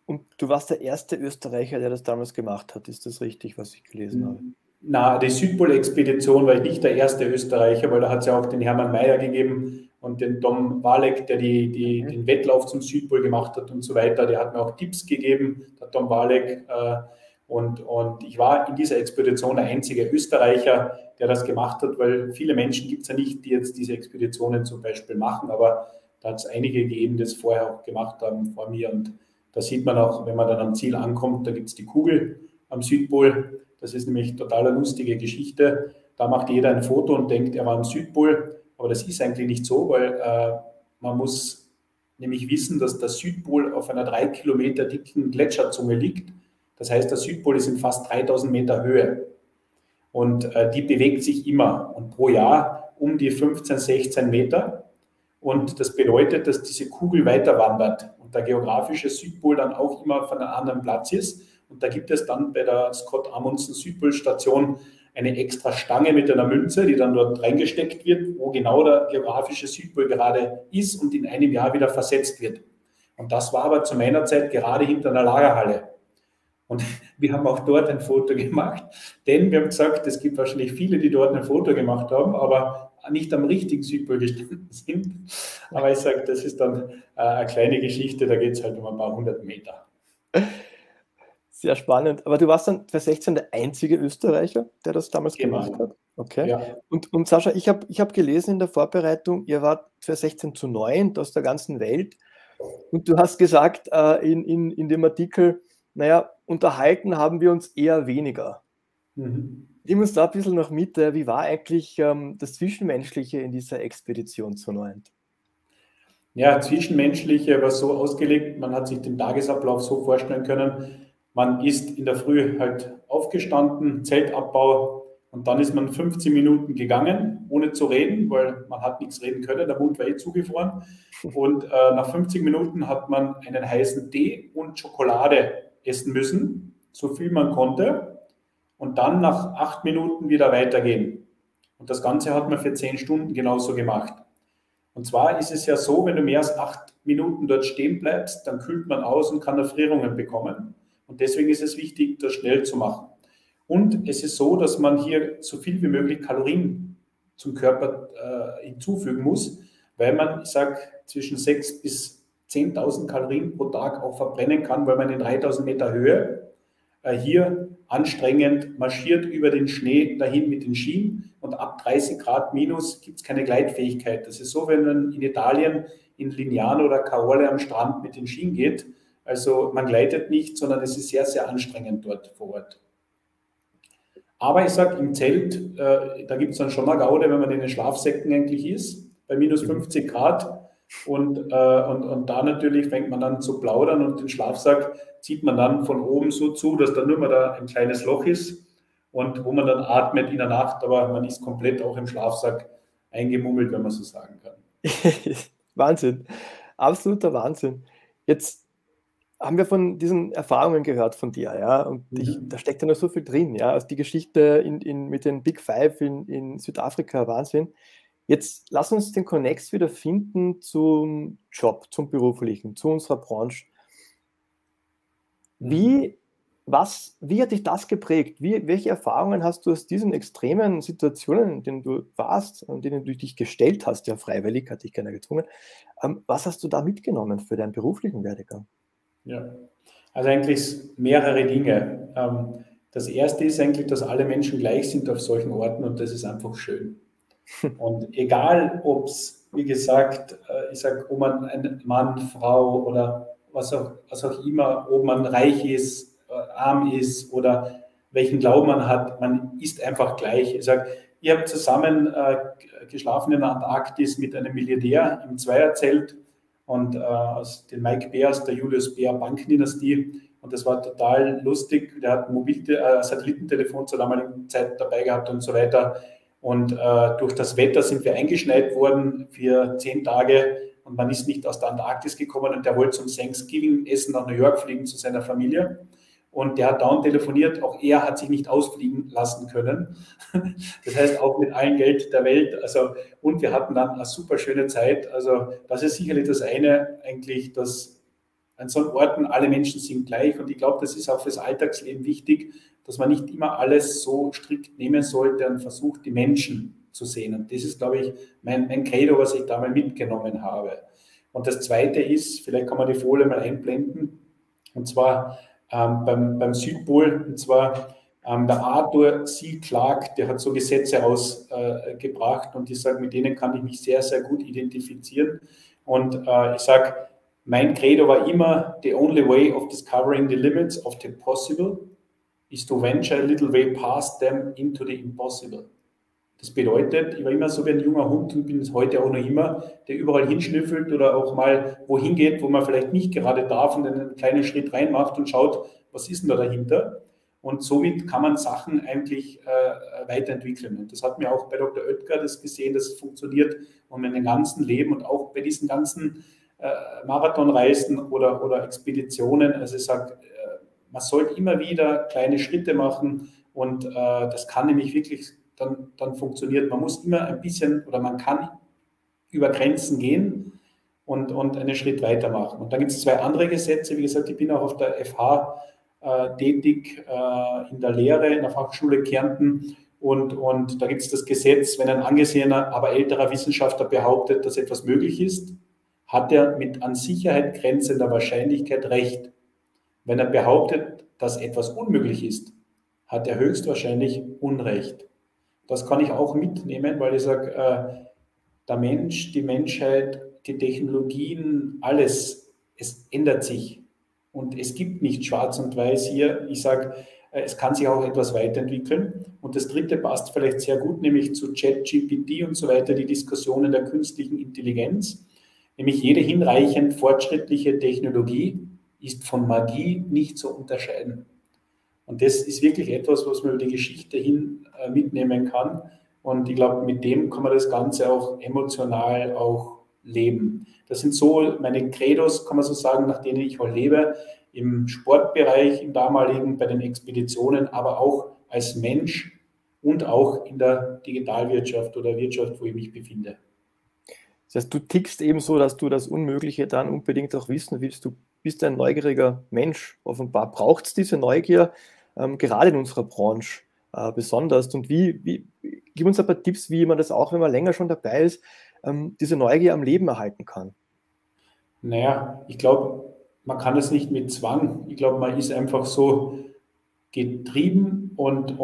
[SPEAKER 1] Und du warst der erste Österreicher, der das damals gemacht hat. Ist das richtig, was ich gelesen habe?
[SPEAKER 2] Na, die Südpol-Expedition war ich nicht der erste Österreicher, weil da hat es ja auch den Hermann Mayer gegeben und den Tom Walek, der den Wettlauf zum Südpol gemacht hat und so weiter. Der hat mir auch Tipps gegeben, der Tom Walek. Und ich war in dieser Expedition der einzige Österreicher, der das gemacht hat, weil viele Menschen gibt es ja nicht, die jetzt diese Expeditionen zum Beispiel machen, aber da hat es einige gegeben, die es vorher auch gemacht haben vor mir. Und da sieht man auch, wenn man dann am Ziel ankommt, da gibt es die Kugel am Südpol. Das ist nämlich total eine lustige Geschichte. Da macht jeder ein Foto und denkt, er war am Südpol. Aber das ist eigentlich nicht so, weil man muss nämlich wissen, dass der Südpol auf einer 3 Kilometer dicken Gletscherzunge liegt. Das heißt, der Südpol ist in fast 3000 Meter Höhe. Und die bewegt sich immer und pro Jahr um die 15, 16 Meter. Und das bedeutet, dass diese Kugel weiter wandert und der geografische Südpol dann auch immer von einem anderen Platz ist. Und da gibt es dann bei der Scott Amundsen Südpolstation eine extra Stange mit einer Münze, die dann dort reingesteckt wird, wo genau der geografische Südpol gerade ist und in einem Jahr wieder versetzt wird. Und das war aber zu meiner Zeit gerade hinter einer Lagerhalle. Und wir haben auch dort ein Foto gemacht, denn wir haben gesagt, es gibt wahrscheinlich viele, die dort ein Foto gemacht haben, aber nicht am richtigen Südpol gestanden sind. Aber ich sage, das ist dann eine kleine Geschichte, da geht es halt um ein paar 100 Meter.
[SPEAKER 1] Sehr spannend. Aber du warst dann 2016 der einzige Österreicher, der das damals gemacht hat? Okay.
[SPEAKER 2] Ja.
[SPEAKER 1] Und Sascha, ich hab gelesen in der Vorbereitung, ihr wart 2016 zu 9 aus der ganzen Welt. Und du hast gesagt in dem Artikel, naja, unterhalten haben wir uns eher weniger. Nimm uns da ein bisschen noch mit, wie war eigentlich das Zwischenmenschliche in dieser Expedition zu 9?
[SPEAKER 2] Ja, Zwischenmenschliche war so ausgelegt, man hat sich den Tagesablauf so vorstellen können, man ist in der Früh halt aufgestanden, Zeltabbau und dann ist man 15 Minuten gegangen, ohne zu reden, weil man hat nichts reden können, der Mund war eh zugefroren. Und nach 50 Minuten hat man einen heißen Tee und Schokolade essen müssen, so viel man konnte. Und dann nach 8 Minuten wieder weitergehen. Und das Ganze hat man für 10 Stunden genauso gemacht. Und zwar ist es ja so, wenn du mehr als 8 Minuten dort stehen bleibst, dann kühlt man aus und kann Erfrierungen bekommen. Und deswegen ist es wichtig, das schnell zu machen. Und es ist so, dass man hier so viel wie möglich Kalorien zum Körper hinzufügen muss, weil man, ich sage, zwischen 6.000 bis 10.000 Kalorien pro Tag auch verbrennen kann, weil man in 3.000 Meter Höhe hier anstrengend marschiert über den Schnee dahin mit den Skien und ab 30 Grad minus gibt es keine Gleitfähigkeit. Das ist so, wenn man in Italien in Lignano oder Caorle am Strand mit den Skien geht. Also man gleitet nicht, sondern es ist sehr, sehr anstrengend dort vor Ort. Aber ich sage, im Zelt, da gibt es dann schon eine Gaude, wenn man in den Schlafsäcken eigentlich ist, bei minus 50 Grad. Und da natürlich fängt man dann zu plaudern und den Schlafsack zieht man dann von oben so zu, dass da nur mal da ein kleines Loch ist und wo man dann atmet in der Nacht, aber man ist komplett auch im Schlafsack eingemummelt, wenn man so sagen kann.
[SPEAKER 1] Wahnsinn, absoluter Wahnsinn. Jetzt haben wir von diesen Erfahrungen gehört von dir, ja, und da steckt ja noch so viel drin, ja, also die Geschichte mit den Big Five in Südafrika, Wahnsinn. Jetzt lass uns den Connex wieder finden zum Job, zum Beruflichen, zu unserer Branche. Wie hat dich das geprägt? Welche Erfahrungen hast du aus diesen extremen Situationen, in denen du warst, in denen du dich gestellt hast, ja freiwillig, hat dich keiner gezwungen, was hast du da mitgenommen für deinen beruflichen Werdegang?
[SPEAKER 2] Ja, also eigentlich mehrere Dinge. Das erste ist eigentlich, dass alle Menschen gleich sind auf solchen Orten und das ist einfach schön. Und egal, ob es, wie gesagt, ich sage, ob man ein Mann, Frau oder was auch immer, ob man reich ist, arm ist oder welchen Glauben man hat, man ist einfach gleich. Ich sage, ich habe zusammen geschlafen in der Antarktis mit einem Milliardär im Zweierzelt und aus den Mike Bär aus der Julius Bär Bankdynastie. Und das war total lustig. Der hat ein Satellitentelefon zur damaligen Zeit dabei gehabt und so weiter. Und durch das Wetter sind wir eingeschneit worden für 10 Tage und man ist nicht aus der Antarktis gekommen und der wollte zum Thanksgiving-Essen nach New York fliegen zu seiner Familie. Und der hat dauernd telefoniert, auch er hat sich nicht ausfliegen lassen können. Das heißt, auch mit allem Geld der Welt. Also, und wir hatten dann eine super schöne Zeit. Also das ist sicherlich das eine, eigentlich, dass an so Orten, alle Menschen sind gleich. Und ich glaube, das ist auch fürs Alltagsleben wichtig, dass man nicht immer alles so strikt nehmen sollte und versucht, die Menschen zu sehen. Und das ist, glaube ich, mein Credo, was ich da mal mitgenommen habe. Und das Zweite ist, vielleicht kann man die Folie mal einblenden, und zwar beim Südpol, und zwar der Arthur C. Clarke, der hat so Gesetze ausgebracht und ich sage, mit denen kann ich mich sehr, sehr gut identifizieren. Und ich sage, mein Credo war immer, the only way of discovering the limits of the possible is to venture a little way past them into the impossible. Das bedeutet, ich war immer so wie ein junger Hund und bin es heute auch noch immer, der überall hinschnüffelt oder auch mal wohin geht, wo man vielleicht nicht gerade darf und einen kleinen Schritt reinmacht und schaut, was ist denn da dahinter? Und somit kann man Sachen eigentlich weiterentwickeln. Und das hat mir auch bei Dr. Oetker das gesehen, dass es funktioniert und in dem ganzen Leben und auch bei diesen ganzen Marathonreisen oder Expeditionen. Also ich sage, man sollte immer wieder kleine Schritte machen und das kann nämlich wirklich dann funktioniert. Man muss immer ein bisschen oder man kann über Grenzen gehen und einen Schritt weitermachen. Und dann gibt es zwei andere Gesetze. Wie gesagt, ich bin auch auf der FH tätig in der Lehre in der Fachschule Kärnten. Und da gibt es das Gesetz, wenn ein angesehener, aber älterer Wissenschaftler behauptet, dass etwas möglich ist, hat er mit an Sicherheit grenzender Wahrscheinlichkeit recht. Wenn er behauptet, dass etwas unmöglich ist, hat er höchstwahrscheinlich Unrecht. Das kann ich auch mitnehmen, weil ich sage, der Mensch, die Menschheit, die Technologien, alles, es ändert sich. Und es gibt nicht schwarz und weiß hier. Ich sage, es kann sich auch etwas weiterentwickeln. Und das dritte passt vielleicht sehr gut, nämlich zu ChatGPT und so weiter, die Diskussionen der künstlichen Intelligenz. Nämlich jede hinreichend fortschrittliche Technologie ist von Magie nicht zu unterscheiden. Und das ist wirklich etwas, was man über die Geschichte hin mitnehmen kann. Und ich glaube, mit dem kann man das Ganze auch emotional auch leben. Das sind so meine Credos, kann man so sagen, nach denen ich auch lebe, im Sportbereich, im damaligen, bei den Expeditionen, aber auch als Mensch und auch in der Digitalwirtschaft oder Wirtschaft, wo ich mich befinde.
[SPEAKER 1] Das heißt, du tickst eben so, dass du das Unmögliche dann unbedingt auch wissen willst. Du bist ein neugieriger Mensch. Offenbar braucht es diese Neugier, gerade in unserer Branche besonders. Und gib uns ein paar Tipps, wie man das auch, wenn man länger schon dabei ist, diese Neugier am Leben erhalten kann.
[SPEAKER 2] Naja, ich glaube, man kann es nicht mit Zwang. Ich glaube, man ist einfach so getrieben und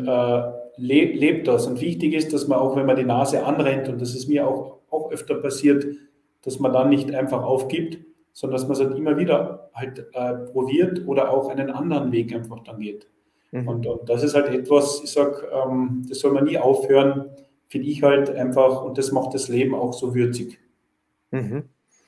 [SPEAKER 2] lebt das. Und wichtig ist, dass man auch, wenn man die Nase anrennt, und das ist mir auch öfter passiert, dass man dann nicht einfach aufgibt, sondern dass man es halt immer wieder halt probiert oder auch einen anderen Weg einfach dann geht. Mhm. Und das ist halt etwas, ich sage, das soll man nie aufhören, finde ich halt einfach, und das macht das Leben auch so würzig.
[SPEAKER 1] Mhm.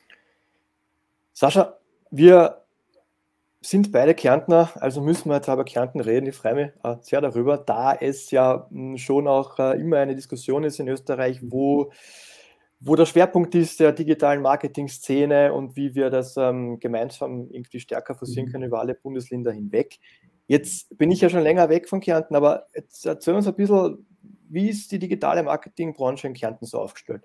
[SPEAKER 1] Sascha, wir sind beide Kärntner, also müssen wir jetzt über Kärnten reden. Ich freue mich sehr darüber, da es ja schon auch immer eine Diskussion ist in Österreich, wo der Schwerpunkt ist der digitalen Marketing-Szene und wie wir das gemeinsam irgendwie stärker forcieren können über alle Bundesländer hinweg. Jetzt bin ich ja schon länger weg von Kärnten, aber jetzt erzähl uns ein bisschen, wie ist die digitale Marketingbranche in Kärnten so aufgestellt?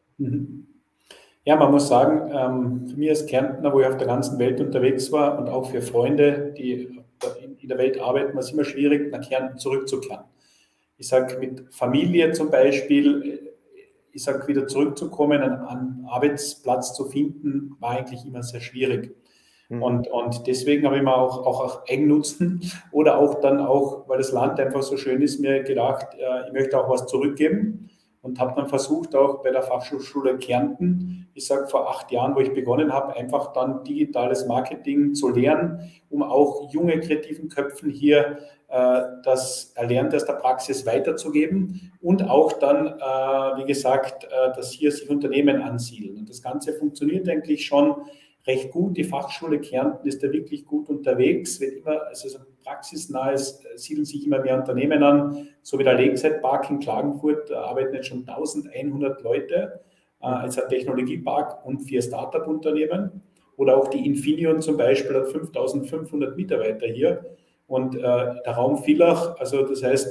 [SPEAKER 2] Ja, man muss sagen, für mich als Kärntner, wo ich auf der ganzen Welt unterwegs war und auch für Freunde, die in der Welt arbeiten, war es immer schwierig, nach Kärnten zurückzukehren. Ich sage, mit Familie zum Beispiel, ich sage, wieder zurückzukommen, einen Arbeitsplatz zu finden, war eigentlich immer sehr schwierig. Und deswegen habe ich mir auch Eigennutzen oder auch dann auch, weil das Land einfach so schön ist, mir gedacht, ich möchte auch was zurückgeben und habe dann versucht, auch bei der Fachhochschule Kärnten, ich sage vor 8 Jahren, wo ich begonnen habe, einfach dann digitales Marketing zu lernen, um auch junge kreativen Köpfen hier das Erlernte aus der Praxis weiterzugeben und auch dann, wie gesagt, dass hier sich Unternehmen ansiedeln. Und das Ganze funktioniert eigentlich schon recht gut. Die Fachschule Kärnten ist da wirklich gut unterwegs, wird immer, also so praxisnah ist, siedeln sich immer mehr Unternehmen an, so wie der Lakeside Park in Klagenfurt, da arbeiten jetzt schon 1100 Leute als ein Technologiepark und 4 Startup-Unternehmen. Oder auch die Infineon zum Beispiel hat 5500 Mitarbeiter hier. Und der Raum Villach, also das heißt,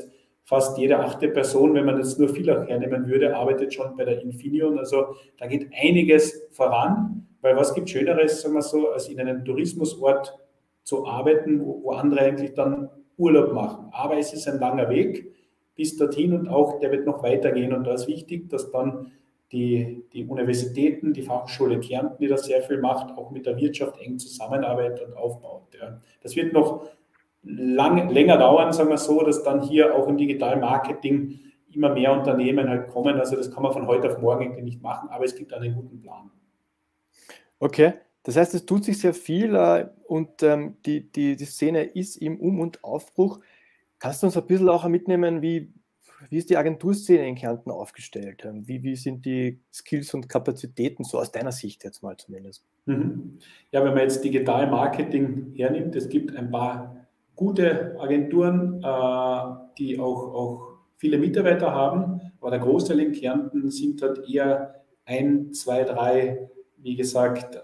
[SPEAKER 2] fast jede 8. Person, wenn man jetzt nur Villach hernehmen würde, arbeitet schon bei der Infineon. Also da geht einiges voran, weil was gibt Schöneres, sagen wir so, als in einem Tourismusort zu arbeiten, wo andere eigentlich dann Urlaub machen. Aber es ist ein langer Weg bis dorthin und auch der wird noch weitergehen. Und da ist wichtig, dass dann die Universitäten, die Fachschule Kärnten, die das sehr viel macht, auch mit der Wirtschaft eng zusammenarbeitet und aufbaut. Ja. Das wird noch länger dauern, sagen wir so, dass dann hier auch im digitalen Marketing immer mehr Unternehmen halt kommen. Also das kann man von heute auf morgen irgendwie nicht machen, aber es gibt einen guten Plan.
[SPEAKER 1] Okay, das heißt, es tut sich sehr viel und die Szene ist im und Aufbruch. Kannst du uns ein bisschen auch mitnehmen, wie ist die Agenturszene in Kärnten aufgestellt? Wie sind die Skills und Kapazitäten so aus deiner Sicht jetzt mal zumindest?
[SPEAKER 2] Ja, wenn man jetzt Digital Marketing hernimmt, es gibt ein paar gute Agenturen, die auch viele Mitarbeiter haben, aber der Großteil in Kärnten sind halt eher 1, 2, 3, wie gesagt,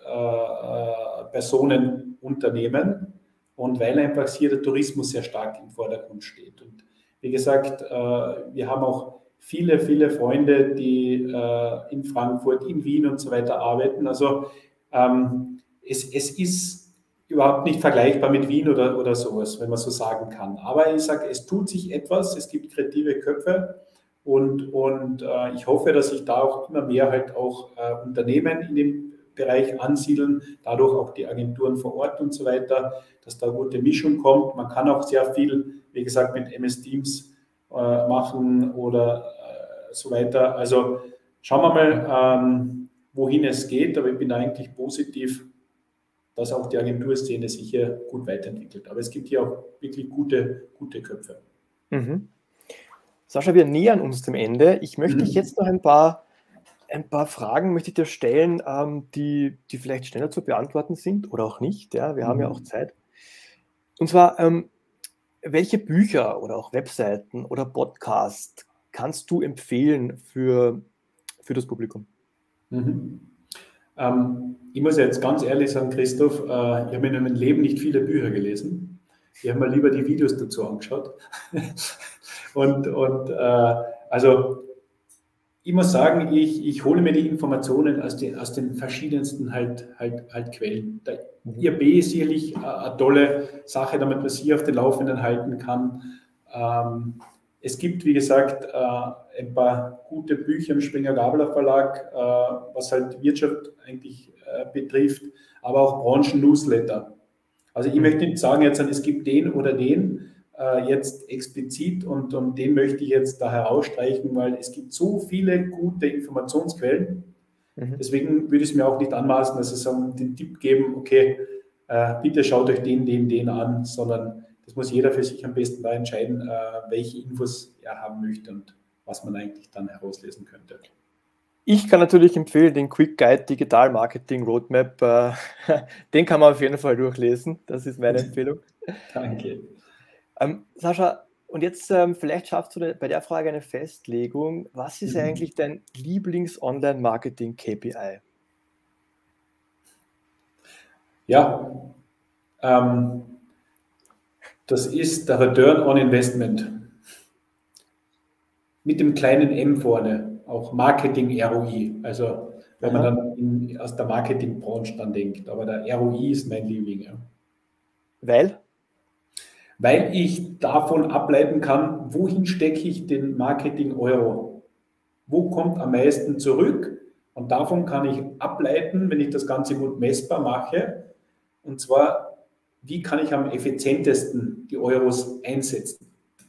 [SPEAKER 2] Personenunternehmen und weil einfach hier der Tourismus sehr stark im Vordergrund steht. Und wie gesagt, wir haben auch viele Freunde, die in Frankfurt, in Wien und so weiter arbeiten. Also es ist überhaupt nicht vergleichbar mit Wien oder sowas, wenn man so sagen kann. Aber ich sage, es tut sich etwas, es gibt kreative Köpfe und ich hoffe, dass sich da auch immer mehr halt auch Unternehmen in dem Bereich ansiedeln, dadurch auch die Agenturen vor Ort und so weiter, dass da eine gute Mischung kommt. Man kann auch sehr viel, wie gesagt, mit MS Teams machen oder so weiter. Also schauen wir mal, wohin es geht, aber ich bin eigentlich positiv, dass auch die Agenturszene sich hier gut weiterentwickelt. Aber es gibt hier auch wirklich gute Köpfe.
[SPEAKER 1] Mhm. Sascha, wir nähern uns dem Ende. Ich möchte dich jetzt noch ein paar Fragen möchte ich dir stellen, die vielleicht schneller zu beantworten sind oder auch nicht. Ja, wir haben ja auch Zeit. Und zwar, welche Bücher oder auch Webseiten oder Podcast kannst du empfehlen für das Publikum?
[SPEAKER 2] Ich muss jetzt ganz ehrlich sagen, Christoph, ich habe in meinem Leben nicht viele Bücher gelesen. Ich habe mir lieber die Videos dazu angeschaut. Also ich muss sagen, ich hole mir die Informationen aus den verschiedensten halt Quellen. Der IAB ist sicherlich eine tolle Sache, damit man sich auf den Laufenden halten kann. Es gibt, wie gesagt, ein paar gute Bücher im Springer-Gabler Verlag, was halt Wirtschaft eigentlich betrifft, aber auch Branchen-Newsletter. Also ich möchte nicht sagen, jetzt, es gibt den oder den jetzt explizit und den möchte ich jetzt da herausstreichen, weil es gibt so viele gute Informationsquellen. Deswegen würde ich es mir auch nicht anmaßen, dass ich sagen, den Tipp geben, okay, bitte schaut euch den an, sondern das muss jeder für sich am besten da entscheiden, welche Infos er haben möchte und was man eigentlich dann herauslesen könnte.
[SPEAKER 1] Ich kann natürlich empfehlen, den Quick Guide Digital Marketing Roadmap. Den kann man auf jeden Fall durchlesen. Das ist meine Empfehlung.
[SPEAKER 2] Danke.
[SPEAKER 1] Sascha, und jetzt vielleicht schaffst du bei der Frage eine Festlegung. Was ist eigentlich dein Lieblings-Online-Marketing-KPI?
[SPEAKER 2] Ja, das ist der Return on Investment. Mit dem kleinen M vorne, auch Marketing ROI. Also wenn man dann aus der Marketingbranche dann denkt. Aber der ROI ist mein Liebling. Ja.
[SPEAKER 1] Weil?
[SPEAKER 2] Weil ich davon ableiten kann, wohin stecke ich den Marketing-Euro? Wo kommt am meisten zurück? Und davon kann ich ableiten, wenn ich das Ganze gut messbar mache, und zwar, wie kann ich am effizientesten die Euros einsetzen?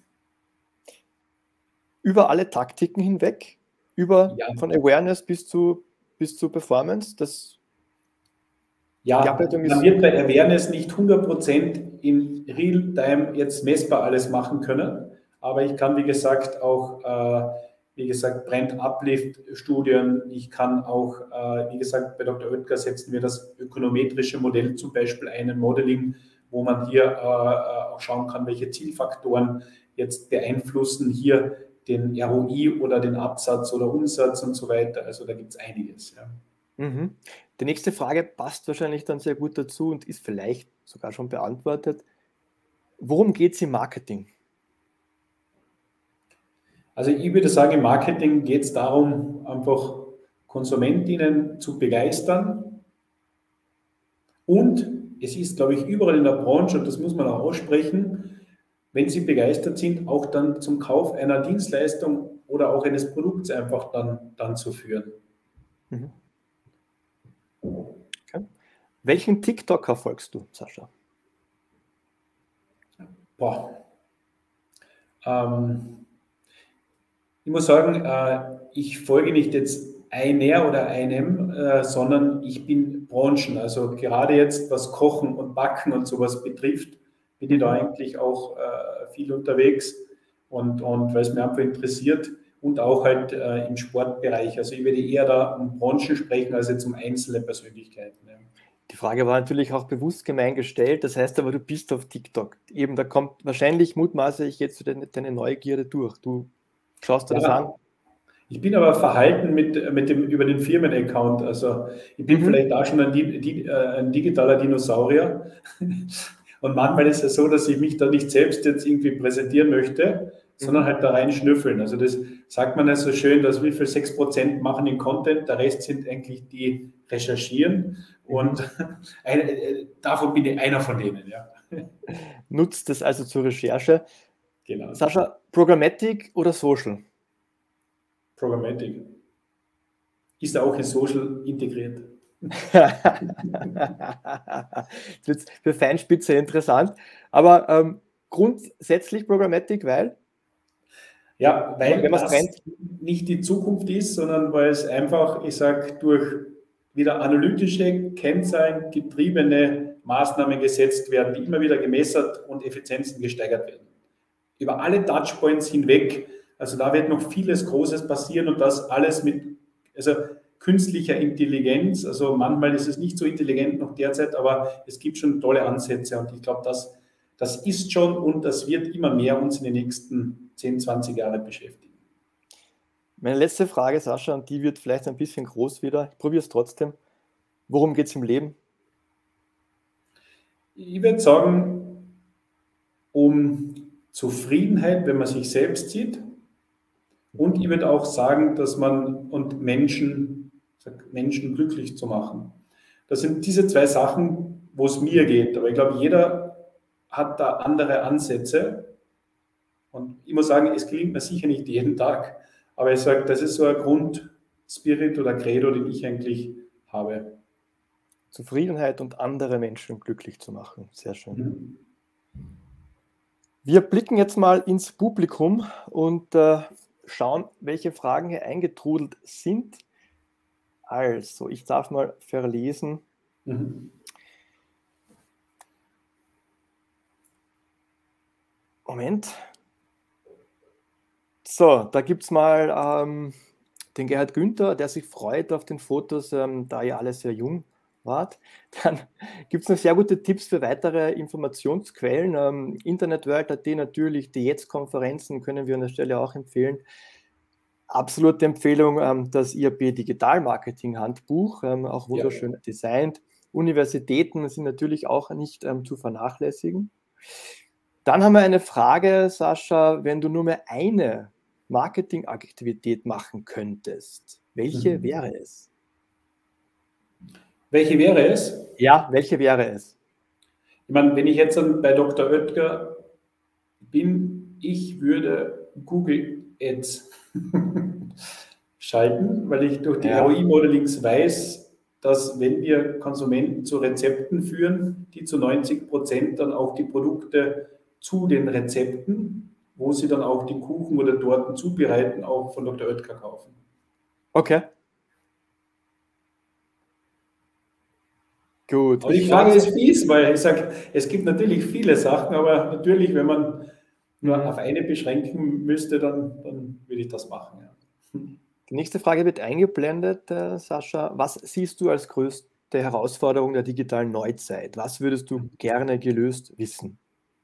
[SPEAKER 1] Über alle Taktiken hinweg? Von Awareness bis zu Performance?
[SPEAKER 2] Man wird bei Awareness nicht 100% in Real-Time jetzt messbar alles machen können, aber ich kann, wie gesagt, auch Brand-Uplift-Studien, ich kann auch, wie gesagt, bei Dr. Oetker setzen wir das ökonometrische Modell zum Beispiel ein, ein Modeling, wo man hier auch schauen kann, welche Zielfaktoren jetzt beeinflussen hier den ROI oder den Absatz oder Umsatz und so weiter. Also da gibt es einiges. Ja.
[SPEAKER 1] Die nächste Frage passt wahrscheinlich dann sehr gut dazu und ist vielleicht sogar schon beantwortet. Worum geht es im Marketing?
[SPEAKER 2] Also ich würde sagen, im Marketing geht es darum, einfach Konsumentinnen zu begeistern. Und es ist, glaube ich, überall in der Branche, und das muss man auch aussprechen, wenn sie begeistert sind, auch dann zum Kauf einer Dienstleistung oder auch eines Produkts einfach dann zu führen.
[SPEAKER 1] Mhm. Okay. Welchen TikToker folgst du, Sascha?
[SPEAKER 2] Boah. Ich muss sagen, ich folge nicht jetzt einer oder einem, sondern ich bin Branchen. Also gerade jetzt, was Kochen und Backen und sowas betrifft, bin ich da eigentlich auch viel unterwegs und weil es mir einfach interessiert und auch halt im Sportbereich. Also ich würde eher da um Branchen sprechen, als jetzt um einzelne Persönlichkeiten. Ja.
[SPEAKER 1] Die Frage war natürlich auch bewusst gemein gestellt, das heißt aber, du bist auf TikTok. Eben, da kommt wahrscheinlich, mutmaße ich jetzt deine Neugierde durch. Du schaust dir das an.
[SPEAKER 2] Ich bin aber verhalten über den Firmenaccount. Also ich bin vielleicht auch schon ein digitaler Dinosaurier. Und manchmal ist es so, dass ich mich da nicht selbst jetzt irgendwie präsentieren möchte, sondern halt da rein schnüffeln. Also das sagt man ja so schön, dass wie viel 6% machen den Content, der Rest sind eigentlich die recherchieren. Und davon bin ich einer von denen, ja.
[SPEAKER 1] Nutzt das also zur Recherche.
[SPEAKER 2] Genau.
[SPEAKER 1] Sascha, Programmatic oder Social?
[SPEAKER 2] Programmatic. Ist auch in Social integriert.
[SPEAKER 1] Das wird für Feinspitze interessant. Aber grundsätzlich Programmatic, weil?
[SPEAKER 2] Ja, weil
[SPEAKER 1] wenn
[SPEAKER 2] das nicht die Zukunft ist, sondern weil es einfach, ich sage, durch wieder analytische, Kennzahlen getriebene Maßnahmen gesetzt werden, die immer wieder gemessert und Effizienzen gesteigert werden. Über alle Touchpoints hinweg. Also da wird noch vieles Großes passieren und das alles mit künstlicher Intelligenz. Also manchmal ist es nicht so intelligent noch derzeit, aber es gibt schon tolle Ansätze und ich glaube, das ist schon und das wird immer mehr uns in den nächsten 10, 20 Jahren beschäftigen.
[SPEAKER 1] Meine letzte Frage, Sascha, und die wird vielleicht ein bisschen groß wieder. Ich probiere es trotzdem. Worum geht es im Leben?
[SPEAKER 2] Ich würde sagen, um Zufriedenheit, wenn man sich selbst sieht. Und ich würde auch sagen, dass man Menschen glücklich zu machen. Das sind diese zwei Sachen, wo es mir geht. Aber ich glaube, jeder hat da andere Ansätze. Und ich muss sagen, es gelingt mir sicher nicht jeden Tag. Aber ich sage, das ist so ein Grundspirit oder Credo, den ich eigentlich habe.
[SPEAKER 1] Zufriedenheit und andere Menschen glücklich zu machen. Sehr schön. Wir blicken jetzt mal ins Publikum und schauen, welche Fragen hier eingetrudelt sind. Also, ich darf mal verlesen. Moment. So, da gibt es mal den Gerhard Günther, der sich freut auf den Fotos, da ihr alle sehr jung wart. Dann gibt es noch sehr gute Tipps für weitere Informationsquellen. Internetworld.at natürlich, die Jetzt-Konferenzen können wir an der Stelle auch empfehlen. Absolute Empfehlung, das IAB Digital Marketing Handbuch, auch wunderschön designt. Universitäten sind natürlich auch nicht zu vernachlässigen. Dann haben wir eine Frage, Sascha, wenn du nur mehr eine Marketingaktivität machen könntest, welche wäre es?
[SPEAKER 2] Welche wäre es?
[SPEAKER 1] Ja, welche wäre es?
[SPEAKER 2] Ich meine, wenn ich jetzt bei Dr. Oetker bin, ich würde Google Ads schalten, weil ich durch die ROI-Modelings weiß, dass wenn wir Konsumenten zu Rezepten führen, die zu 90% dann auch die Produkte zu den Rezepten, wo sie dann auch die Kuchen oder Torten zubereiten, auch von Dr. Oetker kaufen.
[SPEAKER 1] Okay. Gut.
[SPEAKER 2] Aber die Frage ist fies, weil ich sage, es gibt natürlich viele Sachen, aber natürlich, wenn man nur auf eine beschränken müsste, dann würde ich das machen. Ja.
[SPEAKER 1] Die nächste Frage wird eingeblendet, Sascha. Was siehst du als größte Herausforderung der digitalen Neuzeit? Was würdest du gerne gelöst wissen?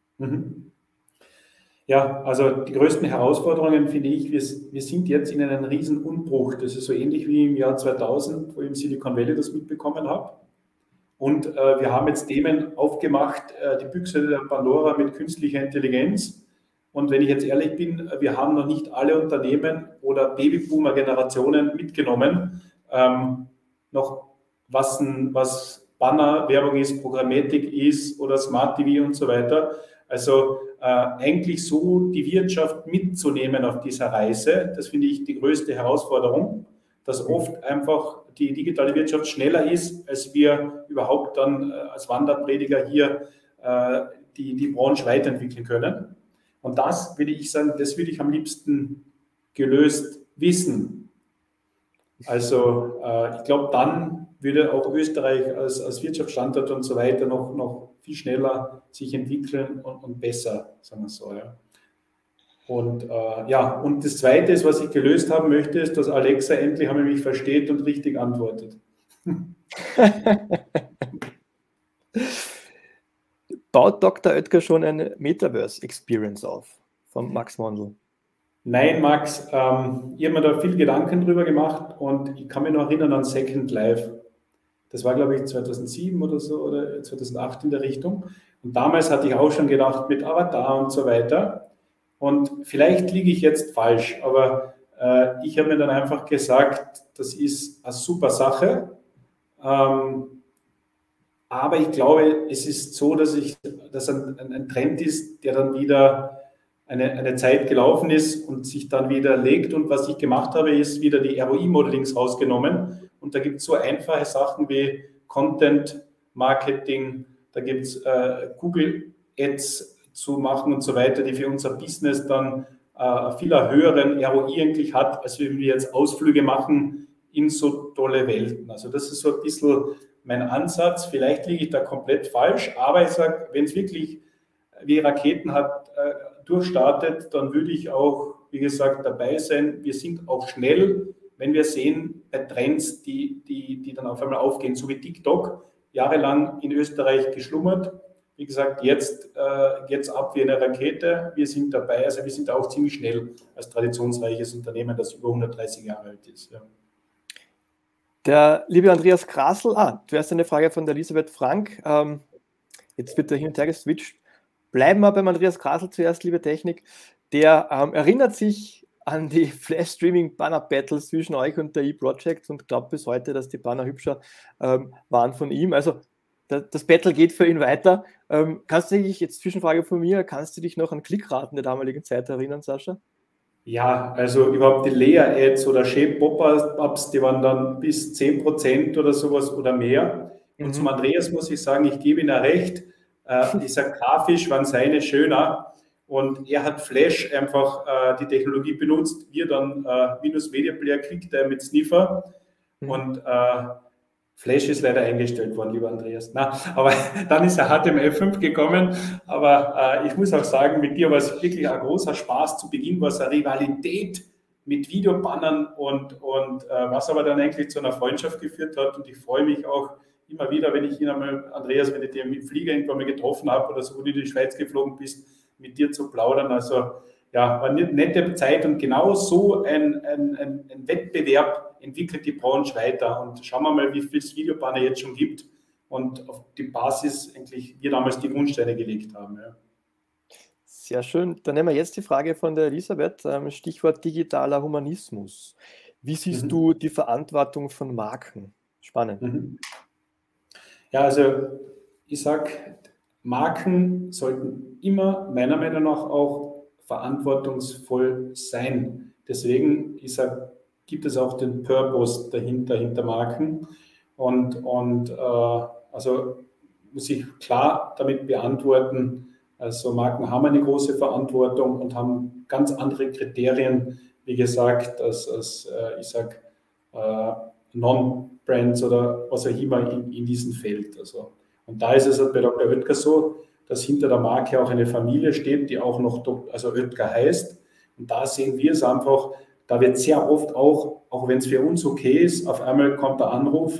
[SPEAKER 2] Ja, also die größten Herausforderungen finde ich, wir sind jetzt in einem riesen Umbruch. Das ist so ähnlich wie im Jahr 2000, wo ich im Silicon Valley das mitbekommen habe. Und wir haben jetzt Themen aufgemacht, die Büchse der Pandora mit künstlicher Intelligenz. Und wenn ich jetzt ehrlich bin, wir haben noch nicht alle Unternehmen oder Babyboomer-Generationen mitgenommen, noch was Banner-Werbung ist, Programmatik ist oder Smart TV und so weiter. Also eigentlich so die Wirtschaft mitzunehmen auf dieser Reise, das finde ich die größte Herausforderung, dass oft einfach die digitale Wirtschaft schneller ist, als wir überhaupt dann als Wanderprediger hier die Branche weiterentwickeln können. Und das würde ich sagen, das würde ich am liebsten gelöst wissen. Also ich glaube, dann würde auch Österreich als Wirtschaftsstandort und so weiter noch viel schneller sich entwickeln und besser, sagen wir so. Ja. Und und das Zweite ist, was ich gelöst haben möchte, ist, dass Alexa endlich einmal mich versteht und richtig antwortet.
[SPEAKER 1] Baut Dr. Oetker schon eine Metaverse-Experience auf von Max Mondl?
[SPEAKER 2] Nein, Max, ich habe mir da viel Gedanken drüber gemacht und ich kann mich noch erinnern an Second Life. Das war, glaube ich, 2007 oder so oder 2008 in der Richtung. Und damals hatte ich auch schon gedacht mit Avatar und so weiter. Und vielleicht liege ich jetzt falsch, aber ich habe mir dann einfach gesagt, das ist eine super Sache. Aber ich glaube, es ist so, dass ein Trend ist, der dann wieder eine Zeit gelaufen ist und sich dann wieder legt. Und was ich gemacht habe, ist wieder die ROI-Modelings rausgenommen. Und da gibt es so einfache Sachen wie Content Marketing, da gibt es Google Ads zu machen und so weiter, die für unser Business dann viel höheren ROI eigentlich hat, als wenn wir jetzt Ausflüge machen in so tolle Welten. Also das ist so ein bisschen mein Ansatz. Vielleicht liege ich da komplett falsch, aber ich sage, wenn es wirklich wie Raketen hat durchstartet, dann würde ich auch, wie gesagt, dabei sein. Wir sind auch schnell, wenn wir sehen, bei Trends, die dann auf einmal aufgehen, so wie TikTok, jahrelang in Österreich geschlummert. Wie gesagt, jetzt geht's ab wie eine Rakete. Wir sind dabei, also wir sind auch ziemlich schnell als traditionsreiches Unternehmen, das über 130 Jahre alt ist. Ja.
[SPEAKER 1] Der liebe Andreas Krasl, du hast eine Frage von der Elisabeth Frank. Jetzt wird er hin und her geswitcht. Bleiben wir beim Andreas Krasl zuerst, liebe Technik. Der erinnert sich an die Flash-Streaming-Banner-Battles zwischen euch und der E-Project und glaubt bis heute, dass die Banner hübscher waren von ihm. Also das Battle geht für ihn weiter. Kannst du dich, jetzt Zwischenfrage von mir, kannst du dich noch an Klickraten der damaligen Zeit erinnern, Sascha?
[SPEAKER 2] Ja, also überhaupt die Layer-Ads oder Shape-Pop-Ups, die waren dann bis 10% oder sowas oder mehr. Und zum Andreas muss ich sagen, ich gebe ihm ja recht, ich sage, grafisch waren seine schöner und er hat Flash einfach die Technologie benutzt, wir dann Windows Media Player QuickTime mit Sniffer und Flash ist leider eingestellt worden, lieber Andreas. Na, aber dann ist HTML5 gekommen. Aber ich muss auch sagen, mit dir war es wirklich ein großer Spaß. Zu Beginn war es eine Rivalität mit Videobannern und was aber dann eigentlich zu einer Freundschaft geführt hat. Und ich freue mich auch immer wieder, wenn ich ihn einmal, Andreas, wenn ich dir mit dem Flieger irgendwann mal getroffen habe oder so, wo du in die Schweiz geflogen bist, mit dir zu plaudern. Also ja, war eine nette Zeit und genau so ein Wettbewerb entwickelt die Branche weiter. Und schauen wir mal, wie viel es Videobanner jetzt schon gibt und auf die Basis eigentlich wir damals die Grundsteine gelegt haben. Ja.
[SPEAKER 1] Sehr schön. Dann nehmen wir jetzt die Frage von der Elisabeth, Stichwort digitaler Humanismus. Wie siehst du die Verantwortung von Marken? Spannend.
[SPEAKER 2] Ja, also ich sage, Marken sollten immer meiner Meinung nach auch verantwortungsvoll sein. Deswegen, ich sage, gibt es auch den Purpose hinter Marken. Und also muss ich klar damit beantworten, also Marken haben eine große Verantwortung und haben ganz andere Kriterien, wie gesagt, als ich sage, Non-Brands oder was auch immer in diesem Feld. Also, und da ist es halt bei Dr. Oetker so, dass hinter der Marke auch eine Familie steht, die auch noch Oetker heißt. Und da sehen wir es einfach, da wird sehr oft auch wenn es für uns okay ist, auf einmal kommt der Anruf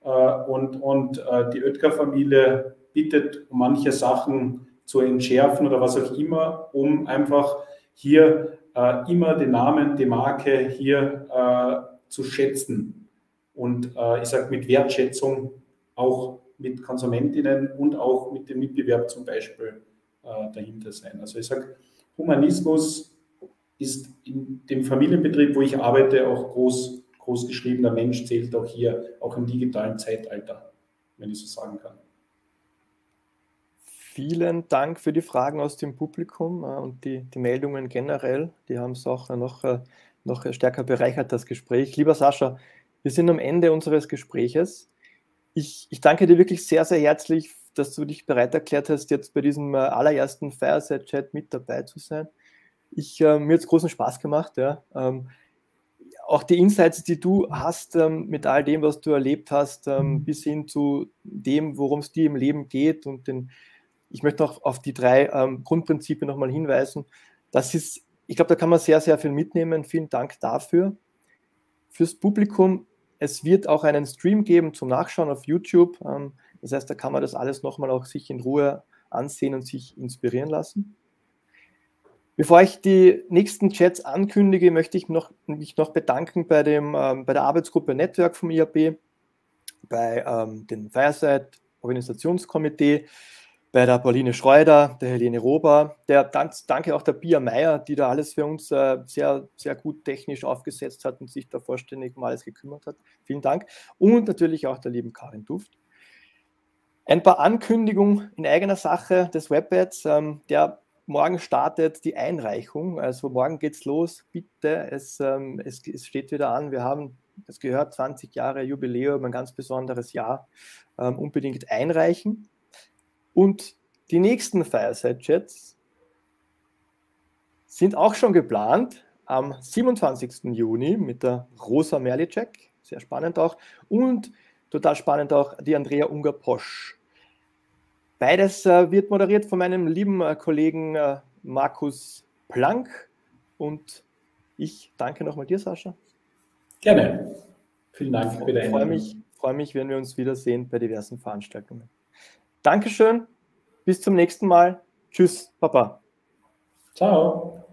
[SPEAKER 2] und die Oetker-Familie bittet um manche Sachen zu entschärfen oder was auch immer, um einfach hier immer den Namen, die Marke hier zu schätzen. Und ich sage mit Wertschätzung auch mit Konsumentinnen und auch mit dem Mitbewerb zum Beispiel dahinter sein. Also ich sage, Humanismus ist in dem Familienbetrieb, wo ich arbeite, auch groß geschrieben. Der Mensch zählt auch hier, auch im digitalen Zeitalter, wenn ich so sagen kann.
[SPEAKER 1] Vielen Dank für die Fragen aus dem Publikum und die Meldungen generell. Die haben es auch noch stärker bereichert, das Gespräch. Lieber Sascha, wir sind am Ende unseres Gespräches. Ich danke dir wirklich sehr, sehr herzlich, dass du dich bereit erklärt hast, jetzt bei diesem allerersten Fireside-Chat mit dabei zu sein. Mir hat es großen Spaß gemacht. Ja. Auch die Insights, die du hast mit all dem, was du erlebt hast, bis hin zu dem, worum es dir im Leben geht. Und ich möchte noch auf die 3 Grundprinzipien nochmal hinweisen. Ich glaube, da kann man sehr, sehr viel mitnehmen. Vielen Dank dafür. Fürs Publikum, es wird auch einen Stream geben zum Nachschauen auf YouTube. Das heißt, da kann man das alles nochmal auch sich in Ruhe ansehen und sich inspirieren lassen. Bevor ich die nächsten Chats ankündige, möchte ich mich noch bedanken bei der Arbeitsgruppe Network vom IAB, bei dem Fireside-Organisationskomitee, bei der Pauline Schreuder, der Helene Rober, danke auch der Pia Meier, die da alles für uns sehr, sehr gut technisch aufgesetzt hat und sich da vollständig um alles gekümmert hat. Vielen Dank. Und natürlich auch der lieben Karin Duft. Ein paar Ankündigungen in eigener Sache des Webads. Morgen startet die Einreichung. Also morgen geht's los. Bitte, es steht wieder an. Wir haben das gehört, 20 Jahre Jubiläum, ein ganz besonderes Jahr. Unbedingt einreichen. Und die nächsten Fireside-Chats sind auch schon geplant am 27. Juni mit der Rosa Merlicek, sehr spannend auch, und total spannend auch die Andrea Unger-Posch. Beides wird moderiert von meinem lieben Kollegen Markus Planck und ich danke nochmal dir, Sascha.
[SPEAKER 2] Gerne. Vielen Dank für die Einladung.
[SPEAKER 1] Ich freue mich, wenn wir uns wiedersehen bei diversen Veranstaltungen. Dankeschön, bis zum nächsten Mal. Tschüss, Papa.
[SPEAKER 2] Ciao.